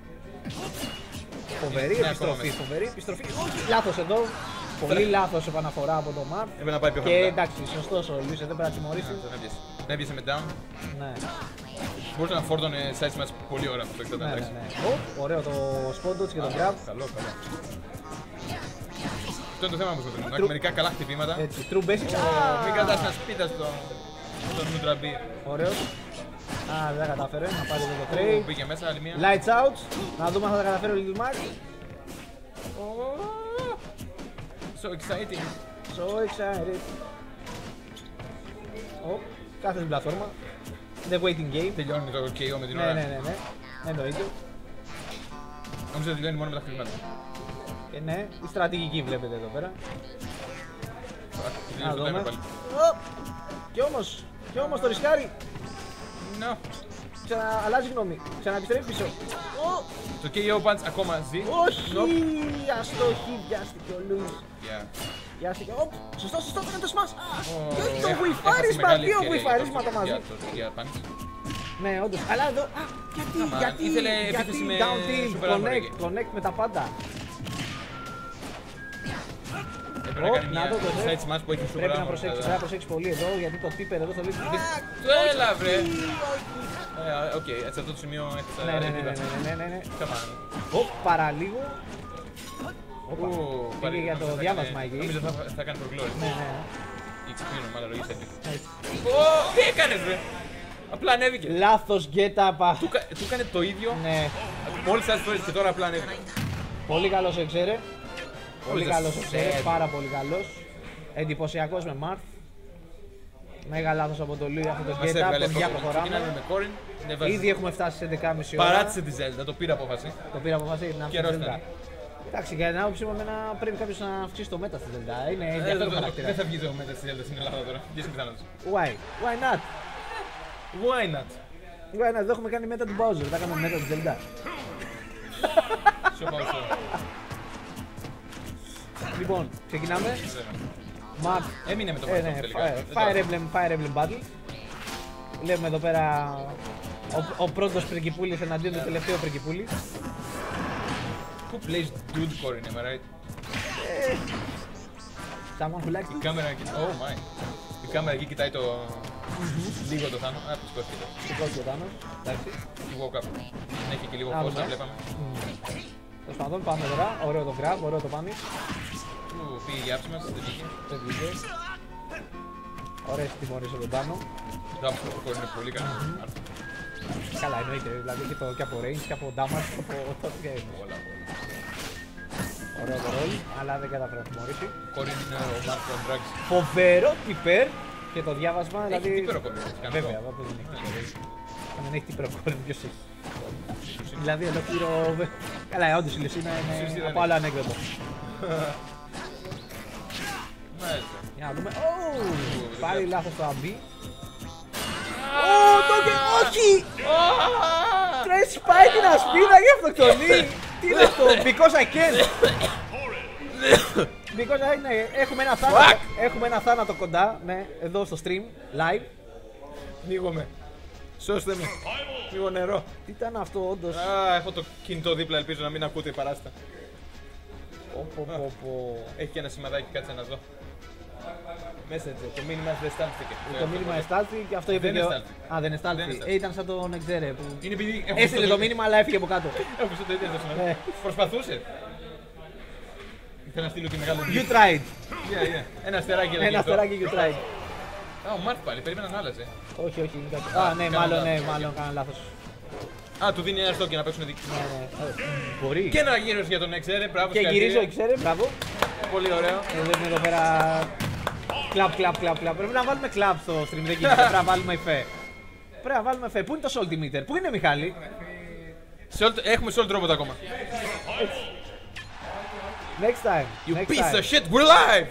Φοβερή Ναι, επιστροφή, ακόμα μέσα. φοβερή επιστροφή. Όχι, λάθος εδώ. Πολύ λάθος επαναφορά από τον Μαρ. Έπρεπε να πάει πιο Και χαμηλά. εντάξει, σωστός ο Λιούς, δεν πρέπει να τιμωρήσει. Τον έπιασε. Τον έπιασε με down. Ναι, Μπορούσε να φόρτωνε side match πολύ ώρα αυτό το εξήντα, ναι, ναι. εντάξει. ναι. Ω, ωραίο το σπόντοτς και το grab. Καλό, καλό. Αυτό είναι το θέμα μας με τον Νάκ. Μερικά καλά χτυπήματα. Έτσι, true basics. Ω, Μην Α, κρατάς ένα σπίτα στο στον Ultra B. ωραίος. Α, δεν τα κατάφερε να πάρει εδώ το Που trade. Πήγε μέσα, άλλη μία. Lights out. Να δούμε αν θα τα καταφέρει ο Little Mac. Ω, So exciting. So excited. Ω, κάθε στην πλατφόρμα. The waiting game. Τελειώνει το κέι ο με την Ναι, ώρα. ναι, ναι, ναι. Εννοείται. Νομίζω ότι τελειώνει μόνο με τα χρήματα. Και ναι, η στρατηγική βλέπετε εδώ πέρα. Να Να δούμε. πάλι. Ω, κι όμως, κι όμως το ρισκάρει. No. Ξανα αλλάζει γνώμη. Ξαναεπιστρέφει πίσω. Ω, Το κέι ο punch ακόμα ζει. όχι! Nope. Αστοχή, βιάστηκε ο Λούις. Yeah. Βιάστηκε. Ωπ, σωστό, σωστό, έκανε το smash. Ω, Και όχι το έχ- γουιφάρισμα, έχασε μεγάλη δύο ευκαιρία για γουιφαρίσματα το- μαζί. για το- για punch. Ναι, όντως. Αλλά εδώ, α, γιατί, Άμα, γιατί, ήθελε γιατί, επίθεση με down tilt, super armor connect, εκεί. connect με τα πάντα. Έπρεπε να Ω, κάνει να μια το, το side θες. smash που έχει super Πρέπει να armor, προσέξεις, αλλά- πρέπει να προσέξεις πολύ εδώ, γιατί το τύπερ εδώ στο λίγο. Έλα βρε! Ε, Οκ, έτσι αυτό το σημείο έχεις Ναι, ναι, ναι, ναι, ναι, ναι, ναι. Come on. Ω, παραλίγο. Όπα, Ου, πήγε πάρε- για το θα διάβασμα κάνει- εκεί. Νομίζω θα, θα κάνει προγλώρηση. Ναι, ναι, Ή ξυπνήνω, μάλλον λογής έτσι. έτσι. Ω, τι έκανες βρε! Απλά ανέβηκε. Λάθος get up. α. Του, κα- του έκανε το ίδιο Ναι, μόλις άλλες φορές και τώρα απλά ανέβηκε. πολύ καλός ο Εξέρε. Πολύ Όλες καλός ο τις- Εξέρε, ε, πάρα πολύ καλός. Εντυπωσιακός με Μαρθ. Μέγα λάθος από τον Λούι αυτό το Μας get up, έβγαλε τον για αυτό. Ξεκινάμε προχωράμε. με Κόριν. έβαζε- Ήδη έχουμε φτάσει σε έντεκα και μισή ώρα. Παράτησε τη Zelda, το πήρε απόφαση. Το πήρα από μαζί να Καιρός αυξήσει ήταν. τη Zelda. Εντάξει, για την άποψή μου, εμένα πρέπει κάποιος να αυξήσει το μέτα στη Zelda. Είναι Ε, ενδιαφέρον δεν- χαρακτήρα. Δεν θα βγει το μετά στη Zelda στην Ελλάδα τώρα. Ποιες είναι πιθανότητες. Why? Why not? Why not? Why not? Εδώ έχουμε κάνει μέτα του Bowser, δεν κάνουμε μέτα του Zelda. Σιωπάω αυτό. Λοιπόν, ξεκινάμε. Marth. Έμεινε με το Ε, Microsoft ναι, τελικά. Fire- Δεν το Fire άφησε. Emblem, Fire Emblem Battle. Βλέπουμε εδώ πέρα Ο, ο πρώτος πριγκιπούλης εναντίον του τελευταίου πριγκιπούλη. Who plays dude core in, am I right? Someone who likes Η it. κάμερα εκεί. Oh my. Η κάμερα εκεί κοιτάει το. Λίγο το Θάνο. Α, σηκώθηκε το. Σηκώθηκε ο Τάνος. Εντάξει. Του woke up. Έχει και λίγο Να φως, δούμε. τα βλέπαμε. Τέλος πάντων, πάμε τώρα. Ωραίο το grab, ωραίο το πάνι. Του πήγε η άψη μας, δεν βγήκε. Δεν βγήκε. Ωραία τιμωρήσε τον Τάνο. Το άψη του core είναι πολύ καλό. Καλά εννοείται, δηλαδή και, το, και από range και από damage και από top game. Όλα, όλα. Ωραίο το roll, αλλά δεν κατάφερε να τιμωρήσει. Core είναι ο Mark on Drugs. Φοβερό τυπέρ και το διάβασμα, δηλαδή... Έχει τύπερο core. Βέβαια, βέβαια, δεν έχει. Αν δεν έχει τύπερο core, ποιος έχει. Δηλαδή ολόκληρο... Καλά, όντως η Λυσίνα είναι από άλλο ανέκδοτο. Μάλιστα. Για να δούμε. Ω, πάλι λάθος το αμπί. Ω, τότε όχι! Τρες πάει την ασπίδα για αυτοκτονεί! Τι είναι αυτό, because I can! Because I, ναι, έχουμε ένα θάνατο, έχουμε ένα θάνατο κοντά, ναι, εδώ στο stream, live. Πνίγομαι. Σώστε με. Λίγο νερό. Τι ήταν αυτό όντως. Α, έχω το κινητό δίπλα, ελπίζω να μην ακούτε η παράστα. Πω, πω, πω, πω. Έχει και ένα σημαδάκι, κάτσε να δω. Messenger, το μήνυμα δεν στάλθηκε. Το μήνυμα εστάλθη και αυτό είπε Δεν και ο- εστάλθη. Α, δεν εστάλθη. Δεν εστάλθη. Ε, ήταν σαν τον Εξέρε που Είναι επειδή έχω έστειλε το μήνυμα αλλά έφυγε από κάτω. Έχω στο τέτοιο αυτό. Ναι. Προσπαθούσε. Ήθελα να στείλω τη μεγάλη You tried. Yeah, yeah. Ένα αστεράκι εδώ. Ένα αστεράκι you tried. Α, ο Μάρκ πάλι, περίμενα να άλλαζε. Όχι, όχι. είναι κάτι- Α, ναι, Κάνα μάλλον, ναι, λάθος. μάλλον κάνα λάθος. Α, του δίνει ένα στόκι να παίξουν δίκη. Ναι, ναι. Ε, Μπορεί. Και ένα γύρο για τον Εξέρε, μπράβο. Και συγχαρητήρια. γυρίζω, ξέρε, μπράβο. Πολύ ωραίο. Εδώ είναι εδώ πέρα. Κλαπ, κλαπ, κλαπ, κλαπ. Πρέπει να βάλουμε κλαπ στο stream, δεν γίνεται. Πρέπει να βάλουμε εφέ. Πρέπει να βάλουμε εφέ. Πού είναι το Saltimeter, πού είναι Μιχάλη. Σε όλο το- Έχουμε σε όλο τον ρόμποτ ακόμα. Next time. You next piece time. of shit, we're live!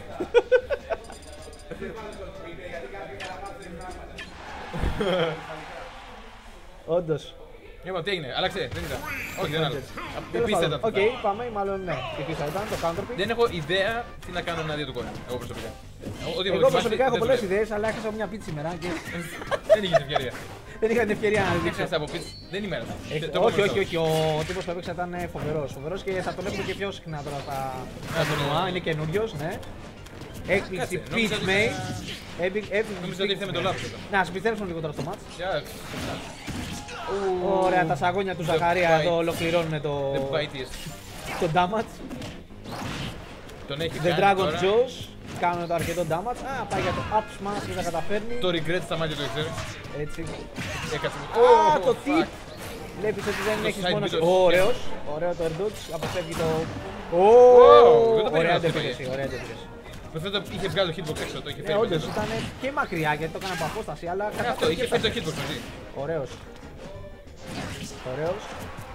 Όντως. Λοιπόν, τι έγινε, άλλαξε, δεν ήταν. Όχι, δεν άλλαξε. Τέλος Πίστε πάντων. ήταν. Οκ, πάμε, μάλλον ναι. Τι πίστα ήταν, το counter pick. Δεν έχω ιδέα τι να κάνω εναντίον του κόσμου. Εγώ προσωπικά. Ό,τι έχω Εγώ δοκιμάσει, προσωπικά έχω δεν πολλές δουλεύει. ιδέες, αλλά έχασα μια πίτσα σήμερα και Δεν είχε την ευκαιρία. δεν είχα την ευκαιρία να Δεν δείξω. ξέρεις από πίτς. Δεν είμαι ένα. Έχει- Όχι, όχι, όχι. Ο τύπος που έπαιξε ήταν φοβερός. Φοβερός και θα τον έχουμε και πιο συχνά τώρα στα στα τουρνουά. Είναι καινούριος, ναι. Έκπληξη Κάτσε, pitch νόμιζα ότι- mate. Έπληξη Νόμιζα ότι ήρθε με το λάθος εδώ. Να, ας επιστρέψουμε λίγο τώρα στο μάτς. Γεια. Ωραία, τα σαγόνια του Ζαχαρία bite. εδώ ολοκληρώνουν το, The bite is. το damage. Τον έχει The κάνει Dragon τώρα. Jaws κάνουν το αρκετό damage. Α, πάει για το up smash, δεν τα καταφέρνει. Το regret στα μάτια του Εξέρε. Έτσι. Έκατσε. Α, Oh, το fuck. tip. Βλέπεις ότι δεν Το έχεις side μόνο... beat of- Ωραίος. Ωραίο το air dodge. Αποφεύγει το... Wow, δεν το Ωραία περίμενα αυτό, αντεπίθεση, ωραία αντεπίθεση. Με αυτό το είχε βγάλει το hitbox έξω, το είχε Ναι, φέρει. όντως μετά. ήταν και μακριά γιατί το έκανα από απόσταση, αλλά Ε, Αυτό, κατάφερε είχε και φέρει το έφτασε. hitbox μαζί. Ωραίος. Ωραίος.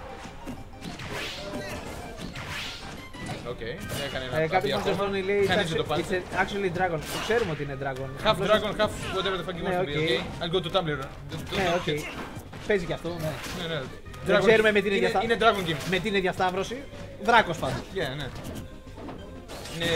Οκ, έκανε Ε, ένα κάποιος παπί μας ακόμα. διορθώνει, λέει, Κανείς δεν το it's πάτησε. it's actually dragon. Το ξέρουμε ότι είναι dragon. Half Απλώς- dragon, half whatever the fuck you want Ναι, to be, οκ. okay? I'll go to Tumblr. Ναι, οκ. Παίζει και αυτό, ναι. Ναι, ναι. Δεν Dragon- ξέρουμε με την ίδια είναι- στα- Είναι Dragon Game. Με την ίδια σταύρωση. Δράκος πάντως. Yeah, ναι. Είναι...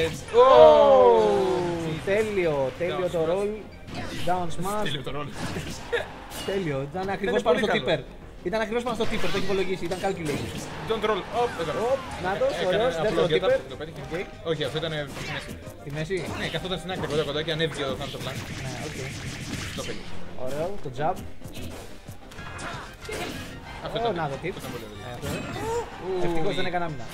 Τέλειο, τέλειο Down το smash. roll. Down smash. Τέλειο το ρόλο. Τέλειο. Ήταν ακριβώς είναι πάνω πολύ στο καλό. tipper. Ήταν ακριβώς πάνω στο tipper, το έχει υπολογίσει, ήταν calculated. Don't roll. Οπ, έκανα. Οπ, νάτος, Έκανε ωραίος, απλό δεύτερο get up, tipper. το πέτυχε. Οκ. Όχι, αυτό ήταν στη μέση. Στη μέση. Ναι, καθόταν στην άκρη κοντά κοντά και ανέβηκε ο Thumbs Plan. Ναι, οκ. Το πέτυχε. Ωραίο, το jab. Αυτό Ω, ήταν. να το tip. Αυτό ήταν πολύ ωραίο. Ε, αυτό είναι. Ευτυχώς δεν έκανα άμυνα.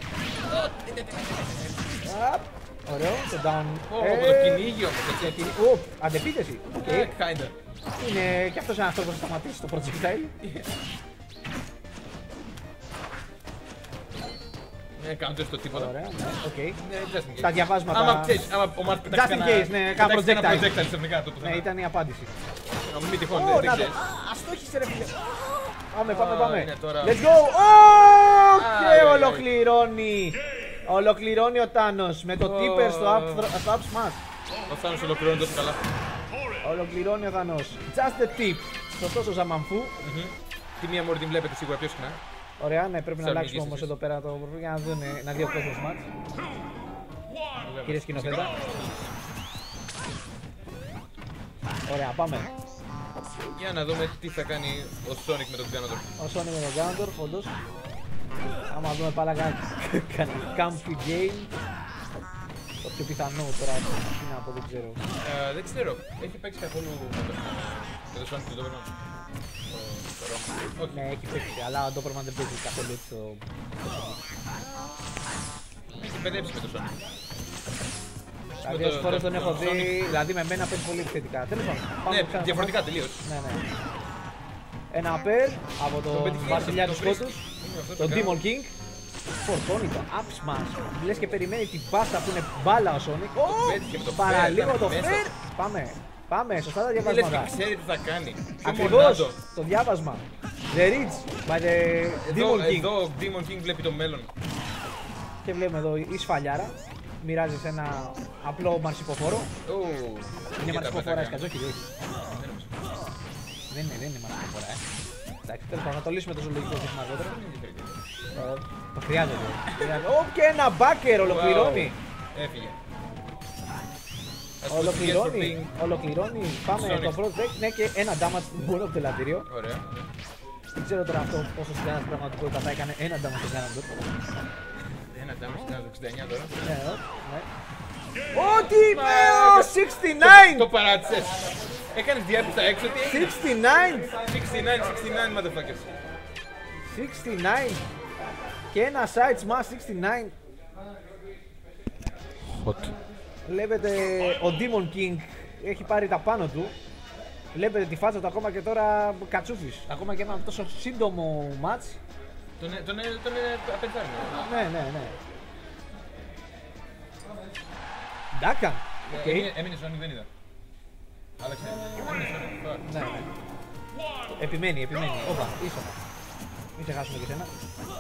Απ, ωραίο, το down. Ω, Ε, από το κυνήγι όμως, έτσι. και την- Ω, αντεπίθεση. Οκ. Ε, kinda. Είναι και αυτός ένας τρόπος να σταματήσει το projectile. Ναι, counter στο τίποτα. Ωραία, ναι, οκ. Ναι, just in case. Τα διαβάσματα. Άμα ξέρεις, άμα ο Μάρκ πετάξει Just in κανένα- case, ναι, κάνα πετάξει ένα projectile. projectile ξαφνικά το Ναι, πουθενά. ήταν η απάντηση. Να μην τυχόν, Ω, δεν δεν να το. ξέρεις. Ας το έχεις ρε φίλε. Πάμε, πάμε, Α, πάμε. είναι τώρα. Let's go! Ω, Άι, και άι, άι. ολοκληρώνει. Ολοκληρώνει ο Τάνος με το Ω. tipper στο up, στο up smash. Ο Θάνος ολοκληρώνει τόσο καλά. Ολοκληρώνει ο Τάνος. Just the tip. Σωστός ο Ζαμαμφού. Μμμ. Τη μία μόρφη την βλέπετε σίγουρα πιο συχνά. Ωραία, ναι, πρέπει να Σαν αλλάξουμε ηγήσεις όμως εσείς. εδώ πέρα το προφίλ για να δουν να δει ο κόσμος μας. Κύριε σκηνοθέτα. Ωραία, πάμε. Για να δούμε τι θα κάνει ο Sonic με τον Ganondorf. Ο Sonic με τον Ganondorf, όντως. Άμα δούμε πάλι κάνει Campy Game. Το πιο πιθανό τώρα, τι να πω, δεν ξέρω. Ε, δεν ξέρω, έχει παίξει καθόλου με το Sonic του Doberman. Ναι, έχει παίξει, αλλά ο Doberman δεν παίζει καθόλου έτσι το... Έχει παιδέψει με το Sonic. Δηλαδή όσες φορές τον έχω δει, δηλαδή με μένα παίζει πολύ επιθετικά. Τέλος πάντων. Ναι, διαφορετικά τελείως. Ναι, ναι. Ένα απέρ από τον βασιλιά του σκότους, τον Demon King. Φορτώνει το up smash. Λες και περιμένει την πάσα που είναι μπάλα ο Sonic. Ω, παραλίγο το fair. Πάμε, πάμε, σωστά τα διαβάσματα. Λες και ξέρει τι θα κάνει. Ακριβώς, το διάβασμα. The Reach by the Demon King. Εδώ ο Demon King βλέπει το μέλλον. Και βλέπουμε εδώ η σφαλιάρα. Μοιράζει σε ένα απλό μαρσιποφόρο. Είναι μαρσιποφόρα, σκατζόκι, όχι. Δεν είναι, δεν είναι μαρσιποφόρα, ε. Εντάξει, τέλος πάντων, να το λύσουμε το ζωολογικό σύστημα αργότερα. Το χρειάζεται. Ω, και ένα μπάκερ ολοκληρώνει. Έφυγε. Ολοκληρώνει, ολοκληρώνει. Πάμε το πρώτο deck, ναι, και ένα damage μόνο από το ελαττήριο. Ωραία. Δεν ξέρω τώρα αυτό πόσο στην πραγματικότητα θα έκανε ένα damage στον Ganondorf. Ένα damage ήταν το εξήντα εννιά τώρα. Ναι, ναι. Ό,τι είπε ο εξήντα εννιά! Το παράτησες. Έκανες διάπιστα έξω τι έγινε. εξήντα εννιά! εξήντα εννιά, εξήντα εννιά motherfuckers. εξήντα εννιά! Και ένα side smash εξήντα εννιά. Hot. Βλέπετε ο Demon King έχει πάρει τα πάνω του. Βλέπετε τη φάτσα του ακόμα και τώρα κατσούφις. Ακόμα και ένα τόσο σύντομο match. Τον τον τον απενθάρρυνε. Ναι, ναι, ναι. Ντάκα. Έμεινε Sonic, δεν είδα. Άλλαξε. Έμεινε Sonic. Ναι, ναι. Επιμένει, επιμένει. Όπα, ίσονα. Μην ξεχάσουμε και σένα.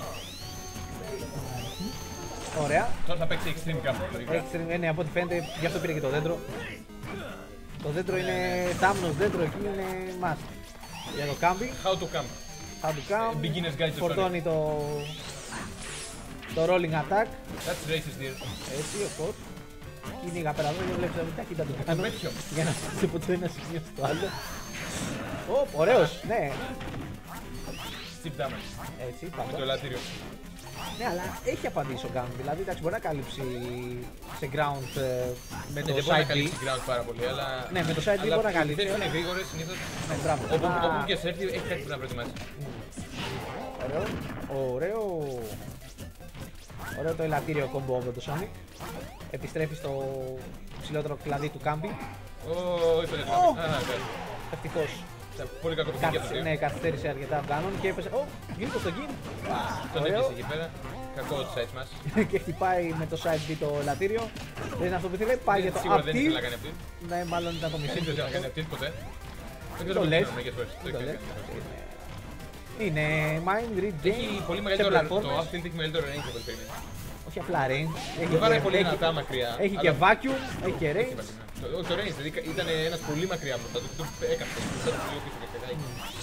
Ωραία. Τώρα θα παίξει extreme κάπου. Extreme, ναι, από ό,τι φαίνεται, γι' αυτό πήρε και το δέντρο. Το δέντρο είναι τάμνος δέντρο, εκεί είναι must. Για το camping. How to camp. How to camp. Beginner's guide to Φορτώνει το... το rolling attack. That's racist, dear. Έτσι, of course. Κυνήγα πέρα εδώ και βλέπεις ότι ταχύτητα του κάνω. Μέτριο. Για να φτάσει από το ένα σημείο στο άλλο. Ωπ, ωραίος, ναι. Chip damage. Έτσι, Με το πάντα. ελαττήριο. Ναι, αλλά έχει απαντήσει ο Gambit. Δηλαδή, εντάξει, μπορεί να καλύψει σε ground ε, με το Δεν μπορεί να side B. καλύψει ground πάρα πολύ, αλλά... Ναι, με το side B μπορεί να καλύψει. Δεν είναι γρήγορες συνήθως. Ναι, μπράβο. Όπου Α, όπου και σε έρθει, έχει κάτι που να προετοιμάσει. Ωραίο. Ωραίο. Ωραίο το ελαττήριο κόμπο με το Sonic. Επιστρέφει στο ψηλότερο κλαδί του Κάμπι. Όχι, το Ω! δεν Ευτυχώς. Πολύ κακό παιχνίδι αυτό. Ναι, καθυστέρησε αρκετά από Ganon και έπεσε. Ω, γίνεται στο γκιν. Τον Ωραίο. έπιασε εκεί πέρα. Κακό το site μας. Και χτυπάει με το side B το ελαττήριο. Δεν είναι αυτό που ήθελε. Πάει για το Σίγουρα δεν ήθελα να uptilt. κάνει αυτή. Ναι, μάλλον ήταν το μισή. Δεν ήθελα να κάνει αυτή ποτέ. Δεν Το ξέρω λες. πώς μερικές φορές. Το Το έχει λες. κάνει. Είναι mind read game. Έχει πολύ σε μεγαλύτερο πλατφόρμες. το uptilt έχει μεγαλύτερο range από το παιχνίδι. Όχι απλά range. Έχει Το βάρε και- πολύ έχει- δυνατά μακριά. Έχει αλλά- και vacuum, έχει και range. Το, το range, δηλαδή ήταν ένας πολύ μακριά από το το έκαψε. Ήταν πολύ πίσω και πετάει.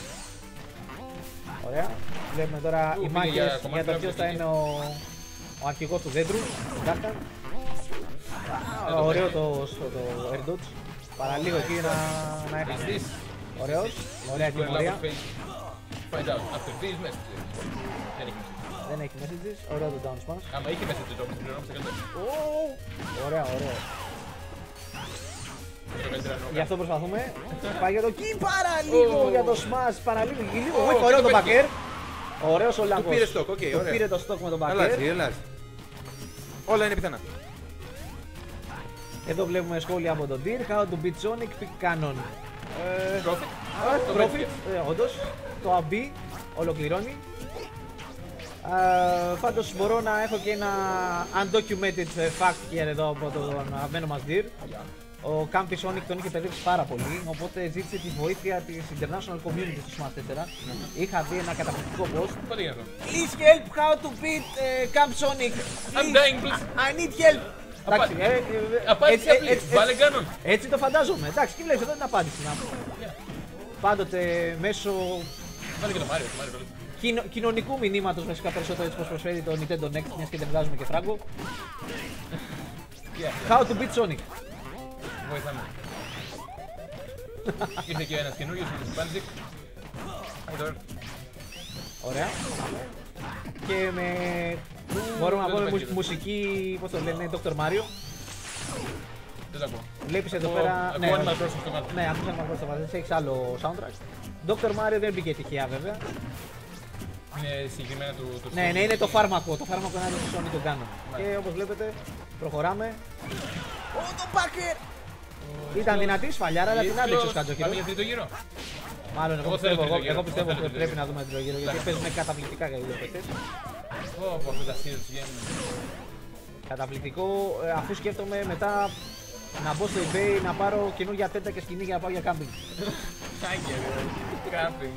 Ωραία. Βλέπουμε τώρα Ου, οι πήγε μάχες για για, κομμάτι το τώρα ποιος που θα πήγε. είναι ο, ο αρχηγός του δέντρου, ο Darkan. Δεν το Ωραίο παίρνει. το, το, το air dodge. Παραλίγο εκεί να, να Is έχασε. this Ωραίος, ωραία is this where τιμωρία. love fails? Find out after these messages. Δεν έχει messages. Δεν έχει messages, ωραίο το down smash. Άμα είχε messages όμως, θα πληρώνουμε καλύτερα. Ω, Ωραία, ωραίο. Είναι το καλύτερο νόμο. Γι' αυτό προσπαθούμε. Πάει για το key παραλίγο Ω. για το smash, παραλίγο. Λίγο, Ω, όχι, ωραίο το το πέτυχε. backer. Ωραίος ο Λάγκος. πήρε stock, οκ, Το ωραία. πήρε το stock με τον backer. Αλλάζει, αλλάζει. Όλα είναι πιθανά. Εδώ βλέπουμε σχόλια από τον Deer. How to beat Sonic, pick Canon. Ε, Profit. Α, Το Profit, πέτυχε. ε, όντως. Το Α Μπι ολοκληρώνει. Ε, πάντως μπορώ να έχω και ένα undocumented fact here εδώ από τον αγαπημένο μας Deer. Ο Campy Sonic τον είχε παιδέψει πάρα πολύ, οπότε ζήτησε τη βοήθεια της International Community στο Smash τέσσερα. Είχα δει ένα καταπληκτικό post. Πότε έγινε αυτό. Please help how to beat uh, Camp Sonic. I'm Please. dying, please. I need help. Εντάξει, ε, ε, ε, Απάντησε έτσι- απλή. έτσι- Βάλε Ganon. Έτσι το φαντάζομαι. Εντάξει, τι βλέπεις εδώ την απάντηση να πω. Πάντοτε μέσω Βάλε και το Mario, το Mario πολύ. κοινο, κοινωνικού μηνύματος βασικά περισσότερο έτσι πως προσφέρει το Nintendo Next, μιας και δεν βγάζουμε και φράγκο. Yeah, How to beat Sonic. βοηθάμε. Ήρθε και ένας καινούριος, είναι ο Banzik. Εδώ. Ωραία. Και με... μπορούμε να πούμε μουσ- μουσική, πώς το λένε, Doctor Mario. Δεν τα ακούω. Βλέπεις εδώ Ακούω- πέρα... ακούω Animal Crossing στο κάτω. Ναι, ακούς Animal Crossing στο κάτω, δεν έχεις άλλο soundtrack. Doctor Mario δεν μπήκε τυχαία βέβαια. Είναι συγκεκριμένα του... του Ναι, ναι, είναι το φάρμακο. Το φάρμακο είναι του Sony τον κάνουν. Και όπως βλέπετε, προχωράμε. Ω, το Backer! Ήταν δυνατή σφαλιάρα, αλλά την άντεξε ο Σκατζόκυρο. Πάμε για τρίτο γύρο. Μάλλον εγώ Εγώ θέλω πιστεύω, εγώ, τρίτο γύρο. εγώ πιστεύω Εγώ θέλω ότι τρίτο πρέπει να δούμε τρίτο γύρο γιατί παίζουν καταπληκτικά για δύο παίκτες. Ω, πω, αυτά τα series βγαίνουν. Καταπληκτικό, ε, αφού σκέφτομαι μετά να μπω στο eBay να πάρω καινούργια τέντα και σκηνή για να πάω για κάμπινγκ. Κάγκε, ρε. Κάμπινγκ.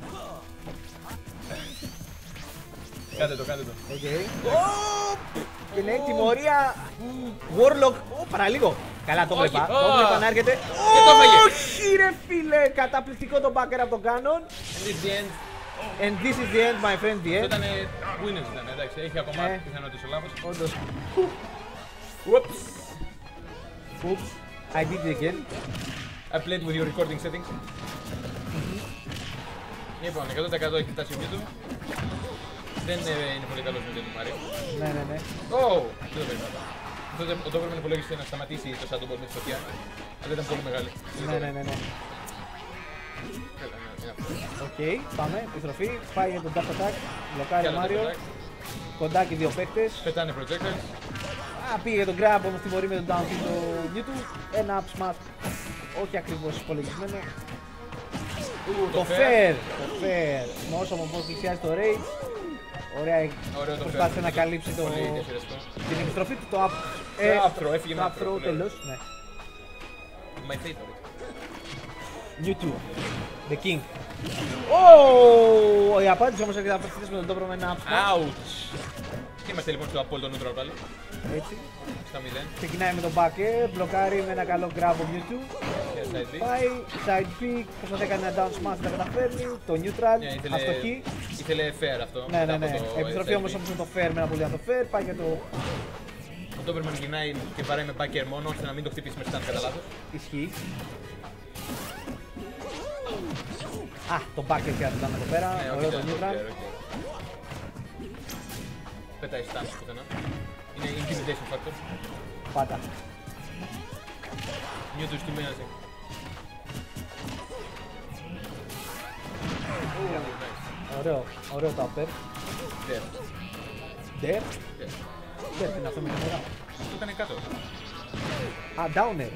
Κάντε το, κάντε το. Οκ. Και ναι, τιμωρία Warlock. Ω, παραλίγο. Καλά, το Όχι. βλέπα. Ω. Το βλέπα να έρχεται. Και το έφαγε. Όχι, ρε φίλε. Καταπληκτικό το backer από τον Canon. And this the end. And this is the end, my friend, the Αυτό end. ήταν winners ήταν, εντάξει. Έχει ακόμα Ναι. πιθανότητες ο λάθος. Όντως. Whoops. Oops. I did it again. I played with your recording settings. Λοιπόν, εκατό τοις εκατό έχει φτάσει ο YouTube. Δεν ε, είναι πολύ καλός με το Mario. Ναι, ναι, ναι. Ω, δεν το περίμενα. Αυτό δεν- το έπρεπε να υπολόγισε να σταματήσει το Shadow Ball με τη φωτιά. Αλλά ήταν πολύ μεγάλη. Ναι, ναι, ναι, ναι. Έλα, ναι, είναι αυτό. Οκ, πάμε. Επιστροφή. Πάει για τον Dash Attack. Μπλοκάρει Κι ο άλλο Μάριο. το Κοντάκι δύο παίκτες. Πετάνε projectiles. Α, πήγε για τον grab, όμως τιμωρεί με τον down tilt το Mewtwo. Ένα up smash. Όχι ακριβώς υπολογισμένο. Ου, Το fair! Το fair! Με όσο μου πω πλησιάζει το rage. Ωραία, Ωραίο το προσπάθησε fair. να καλύψει το... Πολύ ενδιαφέρον. την επιστροφή του, το up. Το up throw, έφυγε με το up up throw, throw, πολύ τέλος. Ναι. My favorite. Mewtwo. The King. Oh! Η απάντηση όμως έρχεται να προσθέσει με τον τόπο με ένα up smash. Ouch! Και είμαστε λοιπόν στο Apollo neutral πάλι. Έτσι. Στα μηδέν. Ξεκινάει με τον backer, μπλοκάρει με ένα καλό grab ο Mewtwo. Και side B. Πάει, side pick, προσπαθεί να κάνει ένα down smash, δεν τα καταφέρνει. Το neutral, Ναι, ήθελε- αστοχή. Ήθελε fair αυτό. Ναι, μετά ναι, από ναι. το Επιστροφή side όμως B. όπως είναι το fair με ένα πολύ το fair, πάει για το Ο Doberman γυρνάει και βαράει με backer μόνο ώστε να μην το χτυπήσει με stand κατά λάθος. ισχύει. Α, το backer κρατάμε εδώ πέρα, Ναι, ωραίο όχι, το δεν- neutral. οκ, οκ. Πετάει stance πουθενά. Είναι intimidation factor. Πάντα. Mewtwo στη μέση. Ωραίο, ωραίο το upper. There. There, There. there είναι αυτό με την ώρα. Αυτό ήταν κάτω. Α, downer.